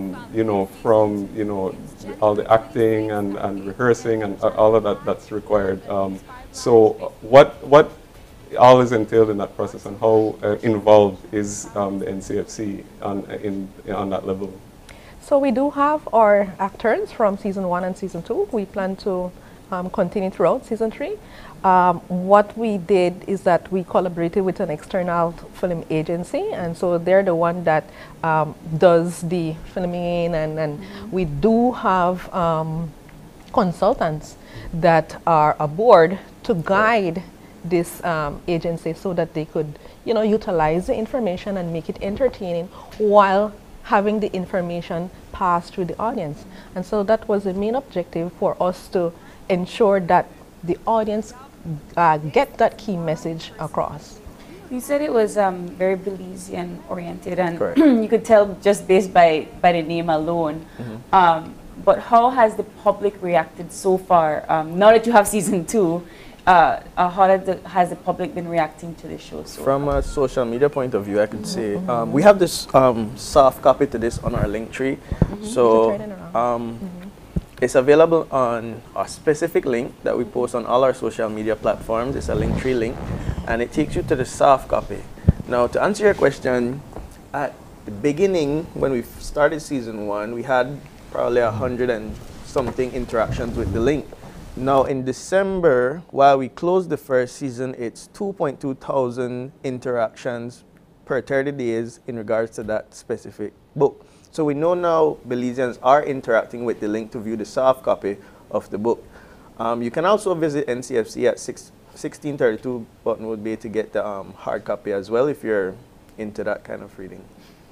from all the acting and rehearsing and all of that that's required. So what all is entailed in that process, and how involved is the NCFC on that level? So we do have our actors from season 1 and season 2. We plan to continue throughout season 3. What we did is that we collaborated with an external film agency, and so they're the one that does the filming, and we do have consultants that are aboard to guide this agency so that they could, utilize the information and make it entertaining while having the information pass through the audience. And so that was the main objective, for us to ensure that the audience get that key message across. You said it was very Belizean oriented, and you could tell just based by the name alone. But how has the public reacted so far? Now that you have season 2, how has the public been reacting to the show so From a social media point of view, I could say we have this soft copy to this on our Linktree. So it's available on a specific link that we post on all our social media platforms. It's a Linktree link, and it takes you to the soft copy. Now, to answer your question, at the beginning, when we started season 1, we had probably 100 and something interactions with the link. Now in December, while we closed the first season, it's 2.2 thousand interactions per 30 days in regards to that specific book. So we know now Belizeans are interacting with the link to view the soft copy of the book. You can also visit NCFC at 1632 Buttonwood Bay to get the hard copy as well, if you're into that kind of reading.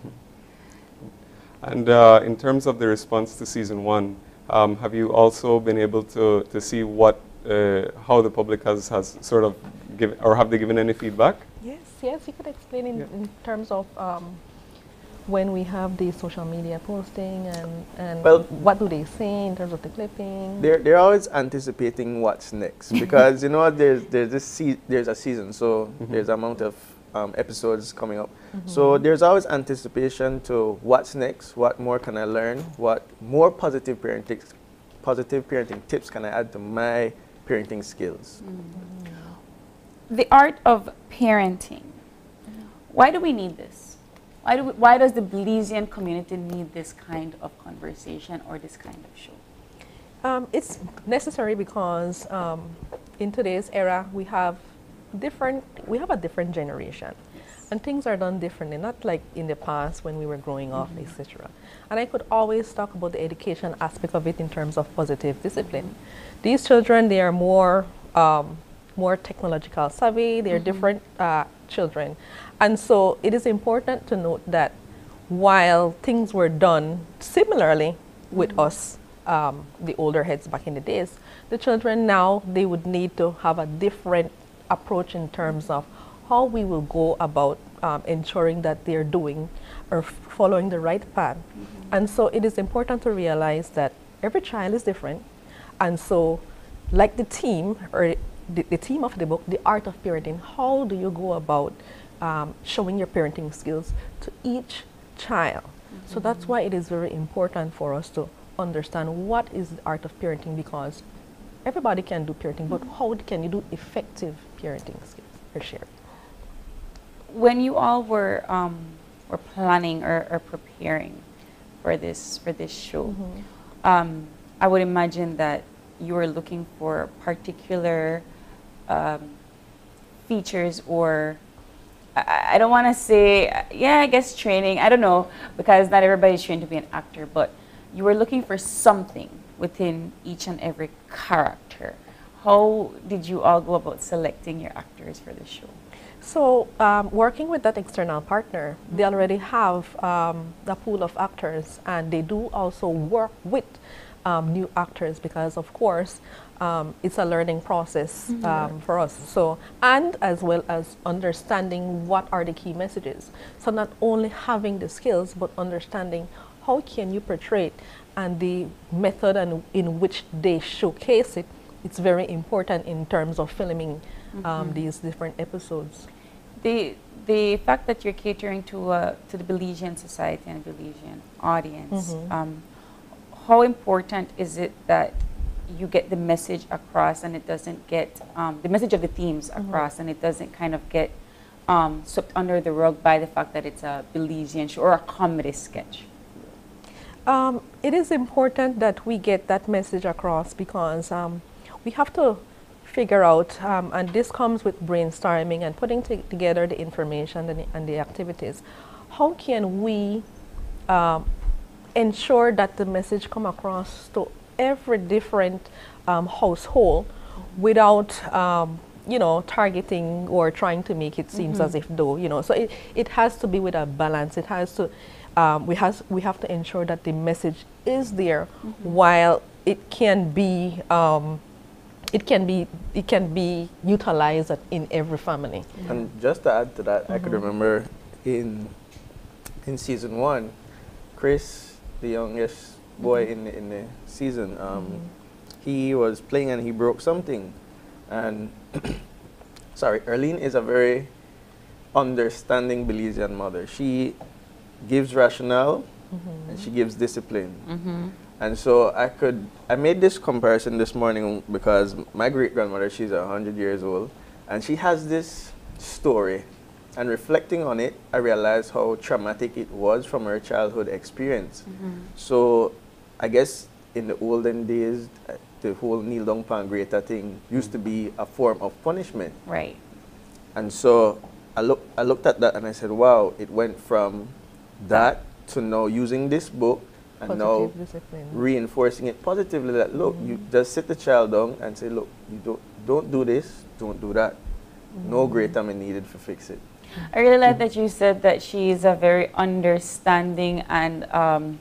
And in terms of the response to season 1, have you also been able to see how the public has sort of given, or have they given any feedback? Yes, you could explain in terms of when we have the social media posting, and well, what do they say in terms of the clipping? They're always anticipating what's next, because there's a season, so there's an amount of episodes coming up. So there's always anticipation to what's next, what more can I learn, what more positive parenting tips can I add to my parenting skills. The art of parenting. Why do we need this? Why does the Belizean community need this kind of conversation or this kind of show? It's necessary because in today's era we have a different generation, and things are done differently, not like in the past when we were growing up, etc. And I could always talk about the education aspect of it in terms of positive discipline. These children, they are more technological savvy, they're different children. And so it is important to note that while things were done similarly with us, the older heads back in the days, the children now, they would need to have a different approach in terms of how we will go about ensuring that they're doing or following the right path. And so it is important to realize that every child is different. And so like the theme, or the theme of the book, The Art of Parenting, how do you go about showing your parenting skills to each child? So that's why it is very important for us to understand what is the art of parenting, because everybody can do parenting, but how can you do effective parenting skills? Share. When you all were planning or preparing for this show, I would imagine that you were looking for particular features, or I don't want to say, I guess training, I don't know, because not everybody's trained to be an actor, but you were looking for something within each and every character. How did you all go about selecting your actors for the show? So working with that external partner, they already have the pool of actors, and they do also work with new actors, because of course it's a learning process for us. So, and as well as understanding what are the key messages. So not only having the skills, but understanding how can you portray it, and the method and in which they showcase it. It's very important in terms of filming these different episodes. The fact that you're catering to the Belizean society and Belizean audience, how important is it that you get the message across, and it doesn't get the message of the themes across, and it doesn't kind of get swept under the rug by the fact that it's a Belizean show or a comedy sketch? It is important that we get that message across, because we have to figure out, and this comes with brainstorming and putting together the information and the activities. How can we ensure that the message come across to every different household without you know, targeting or trying to make it seem as if though, you know, so it has to be with a balance. It has to we have to ensure that the message is there while it can be utilized in every family. And just to add to that, I could remember in season 1, Chris, the youngest boy in the season, he was playing and he broke something. And sorry, Erlene is a very understanding Belizean mother. She gives rationale and she gives discipline. And so I made this comparison this morning because my great-grandmother, she's 100 years old, and she has this story. And reflecting on it, I realized how traumatic it was from her childhood experience. So I guess in the olden days, the whole kneel down pan greater thing used to be a form of punishment. Right. And so I looked at that and I said, wow, it went from that to now using this book and now reinforcing it positively, that look, you just sit the child down and say, look, you don't do this, don't do that. No great time needed to fix it. I really like that you said that she's a very understanding and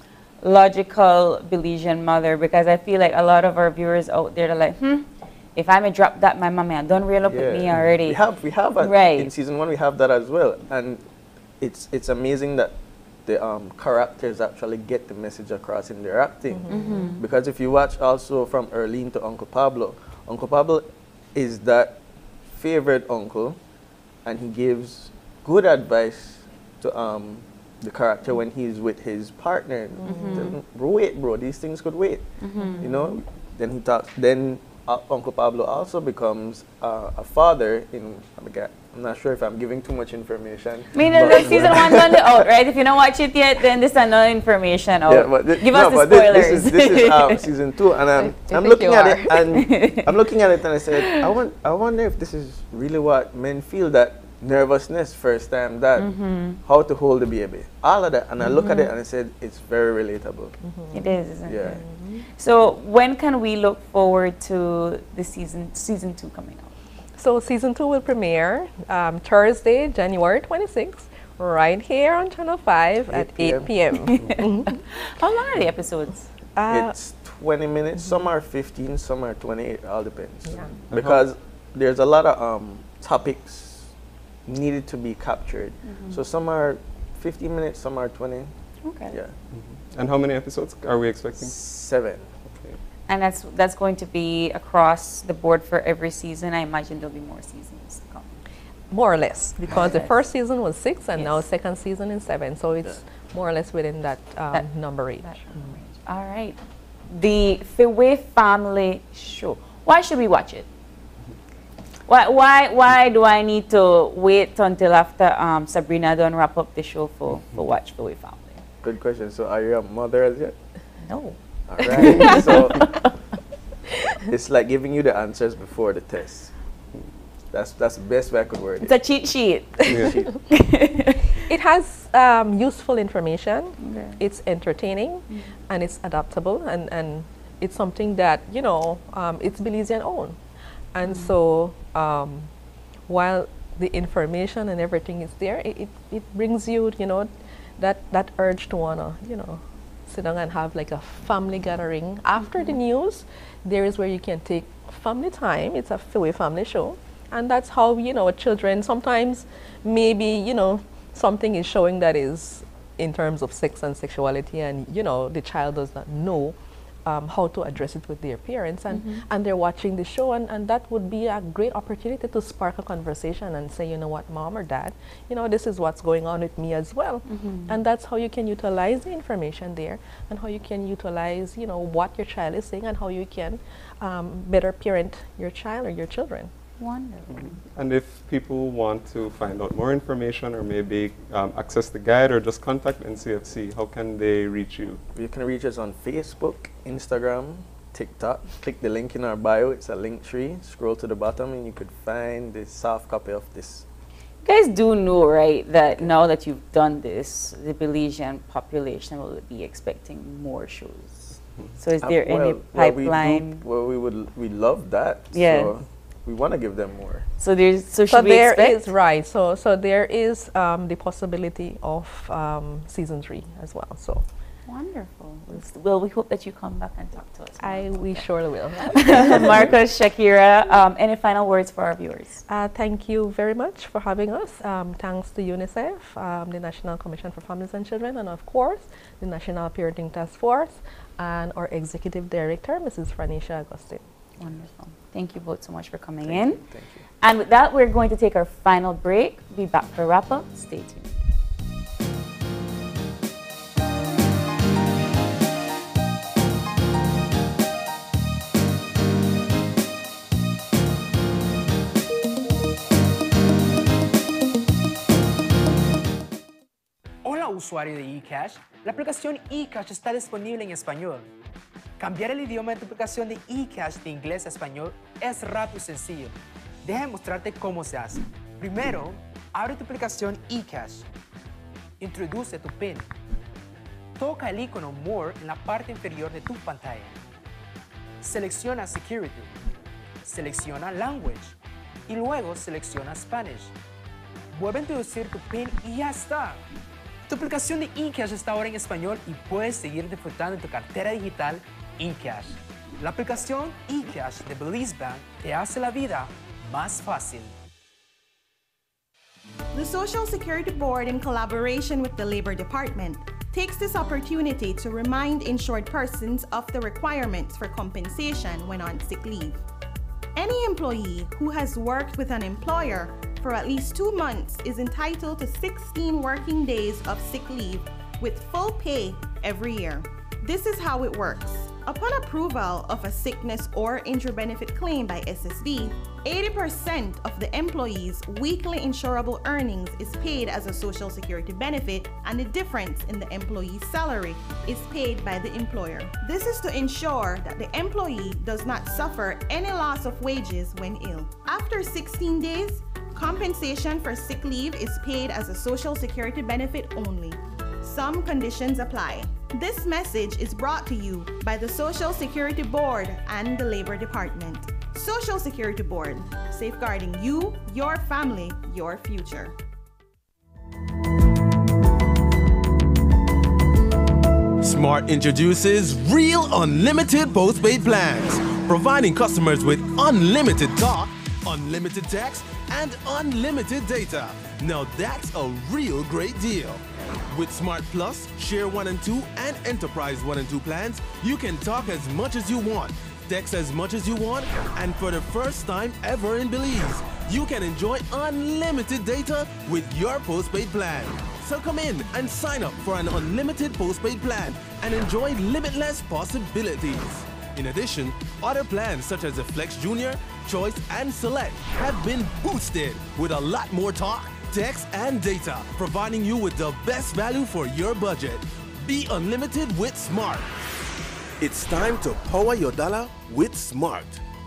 logical Belizean mother, because I feel like a lot of our viewers out there are like, if I'm a drop that, my mommy done real up with me already. We have right. In season 1 we have that as well, and it's amazing that the characters actually get the message across in their acting. Because if you watch also from Erlene to Uncle Pablo is that favorite uncle, and he gives good advice to the character when he's with his partner. Wait, bro, these things could wait. You know, then he talks. Then Uncle Pablo also becomes a father in. I'm not sure if I'm giving too much information. I mean, the season 1's on the out, right? If you don't watch it yet, then this is no information out. Yeah, but give us the spoilers. This is season 2, and I'm looking at it, and I'm looking at it, and I said, I wonder if this is really what men feel, that nervousness first time that how to hold the baby, all of that, and I look at it and I said, it's very relatable. It is, isn't it? So when can we look forward to the season 2 coming out? So season 2 will premiere Thursday, January 26th, right here on Channel 5 at 8 p.m. How long are the episodes? It's 20 minutes. Some are 15, some are 28. All depends. Yeah. Because there's a lot of topics needed to be captured. So some are 15 minutes, some are 20. Okay. Yeah. And how many episodes are we expecting? 7. And that's going to be across the board for every season. I imagine there'll be more seasons to come. More or less, because the first season was 6 and now second season is 7. So it's more or less within that number range. All right. The Fiwe Family Show. Why should we watch it? Why do I need to wait until after Sabrina done wrap up the show for watch Fiwe Family? Good question. So are you a mother as yet? No. All right. So it's like giving you the answers before the test. That's the best way I could word it. It's a cheat sheet. It has useful information. Okay. It's entertaining, and it's adaptable, and it's something that, you know, it's Belizean own. And so while the information and everything is there, it brings you, you know, that urge to wanna, you know, sit down and have like a family gathering. After the news, there is where you can take family time. It's a Fiwe Family Show. And that's how, you know, children sometimes maybe, you know, something is showing that is in terms of sex and sexuality, and, you know, the child does not know how to address it with their parents, and they're watching the show, and that would be a great opportunity to spark a conversation and say, you know what, mom or dad, you know, this is what's going on with me as well. And that's how you can utilize the information there, and how you can utilize, you know, what your child is saying, and how you can better parent your child or your children. Wonderful. And if people want to find out more information, or maybe access the guide, or just contact NCFC, how can they reach you? You can reach us on Facebook, Instagram, TikTok. Click the link in our bio. It's a link tree. Scroll to the bottom and you could find the soft copy of this. You guys do know, right, that now that you've done this, the Belizean population will be expecting more shows. So is there any pipeline? We love that. Yeah. So we want to give them more. So should we expect? Right. So there is the possibility of season 3 as well. So wonderful. Well, we hope that you come back and talk to us. We surely will. Marcus, Shakira, any final words for our viewers? Thank you very much for having us. Thanks to UNICEF, the National Commission for Families and Children, and of course the National Parenting Task Force, and our Executive Director, Mrs. Franisha Agustin. Wonderful. Thank you both so much for coming in. Thank you. And with that, we're going to take our final break. Be back for wrap-up. Stay tuned. Hola usuario de eCash, la aplicación eCash está disponible en español. Cambiar el idioma de tu aplicación de eCash de inglés a español es rápido y sencillo. Deja mostrarte cómo se hace. Primero, abre tu aplicación eCash. Introduce tu PIN. Toca el icono More en la parte inferior de tu pantalla. Selecciona Security. Selecciona Language. Y luego selecciona Spanish. Vuelve a introducir tu PIN y ya está. Tu aplicación de eCash está ahora en español y puedes seguir disfrutando de tu cartera digital eCash. La aplicación eCash de Belize Bank te hace la vida más fácil. The Social Security Board, in collaboration with the Labor Department, takes this opportunity to remind insured persons of the requirements for compensation when on sick leave. Any employee who has worked with an employer for at least 2 months is entitled to 16 working days of sick leave with full pay every year. This is how it works. Upon approval of a sickness or injury benefit claim by SSB, 80% of the employee's weekly insurable earnings is paid as a Social Security benefit, and the difference in the employee's salary is paid by the employer. This is to ensure that the employee does not suffer any loss of wages when ill. After 16 days, compensation for sick leave is paid as a Social Security benefit only. Some conditions apply. This message is brought to you by the Social Security Board and the Labor Department. Social Security Board, safeguarding you, your family, your future. Smart introduces Real Unlimited postpaid plans, providing customers with unlimited talk, unlimited text, and unlimited data. Now that's a real great deal. With Smart Plus, Share 1 and 2, and Enterprise 1 and 2 plans, you can talk as much as you want, text as much as you want, and for the first time ever in Belize, you can enjoy unlimited data with your postpaid plan. So come in and sign up for an unlimited postpaid plan and enjoy limitless possibilities. In addition, other plans such as the Flex Junior, Choice, and Select have been boosted with a lot more talk, text, and data, providing you with the best value for your budget. Be unlimited with Smart. It's time to power your dollar with Smart.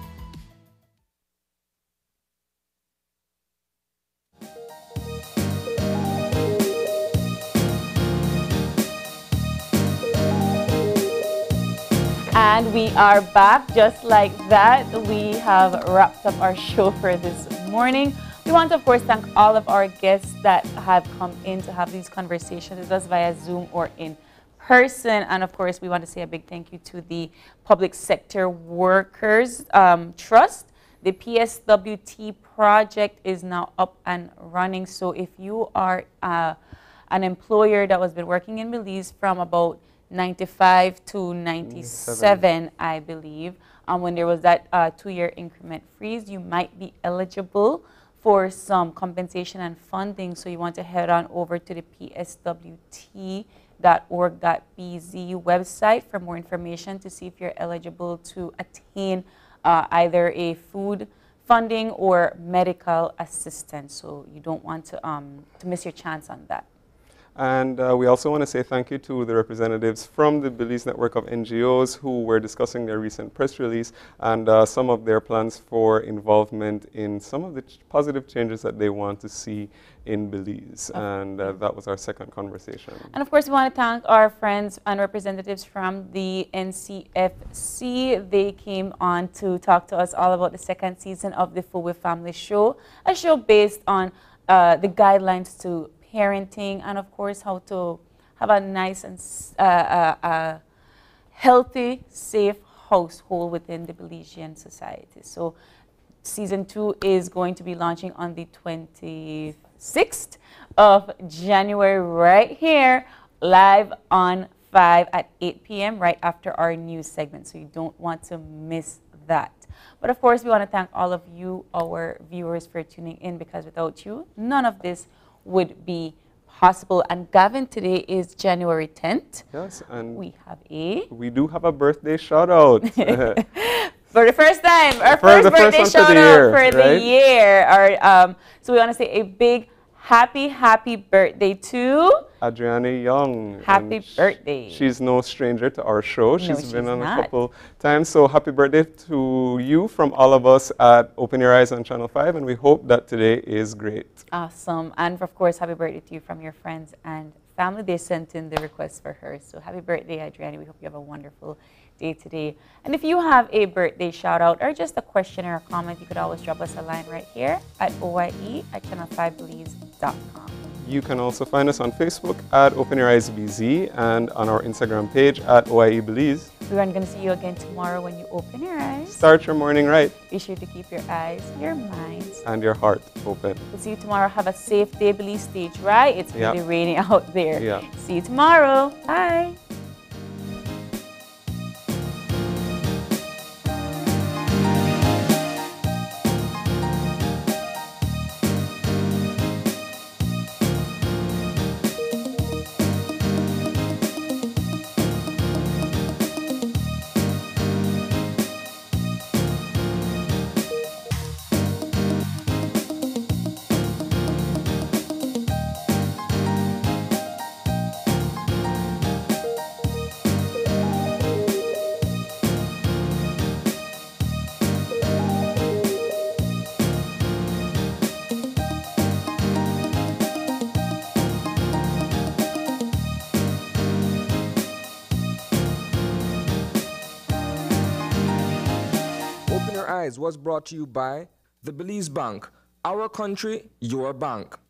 And we are back just like that. We have wrapped up our show for this morning. We want to, of course, thank all of our guests that have come in to have these conversations with us via Zoom or in person. And, of course, we want to say a big thank you to the Public Sector Workers Trust. The PSWT project is now up and running. So if you are an employer that has been working in Belize from about 95 to 97, I believe, when there was that 2-year increment freeze, you might be eligible for some compensation and funding. So you want to head on over to the pswt.org.bz website for more information to see if you're eligible to attain either a food funding or medical assistance. So you don't want to miss your chance on that. And we also want to say thank you to the representatives from the Belize network of NGOs who were discussing their recent press release and some of their plans for involvement in some of the positive changes that they want to see in Belize. And that was our second conversation. And of course, we want to thank our friends and representatives from the NCFC. They came on to talk to us all about the second season of the Full With Family show, a show based on the guidelines to parenting and, of course, how to have a nice and healthy, safe household within the Belizean society. So season 2 is going to be launching on the 26th of January right here, live on 5 at 8 p.m. right after our news segment. So you don't want to miss that. But of course, we want to thank all of you, our viewers, for tuning in, because without you, none of this would be possible. And Gavin, today is January 10th. Yes, and we do have a birthday shout out. For the first time, our first birthday shout out for the year. So we want to say a big happy birthday to Adriana Young. Happy birthday. She's no stranger to our show. She's been on a couple times. So happy birthday to you from all of us at Open Your Eyes on Channel 5. And we hope that today is great. Awesome. And of course, happy birthday to you from your friends and family. They sent in the request for her. So happy birthday, Adriana. We hope you have a wonderful day today. And if you have a birthday shout out or just a question or a comment, you could always drop us a line right here at oye@channel5belize.com. You can also find us on Facebook at Open Your Eyes BZ and on our Instagram page at OIE Belize. We are going to see you again tomorrow when you open your eyes. Start your morning right. Be sure to keep your eyes, your minds, and your heart open. We'll see you tomorrow. Have a safe day, Belize stage, right? It's really rainy out there. Yeah. See you tomorrow. Bye. Was brought to you by the Belize Bank, our country, your bank.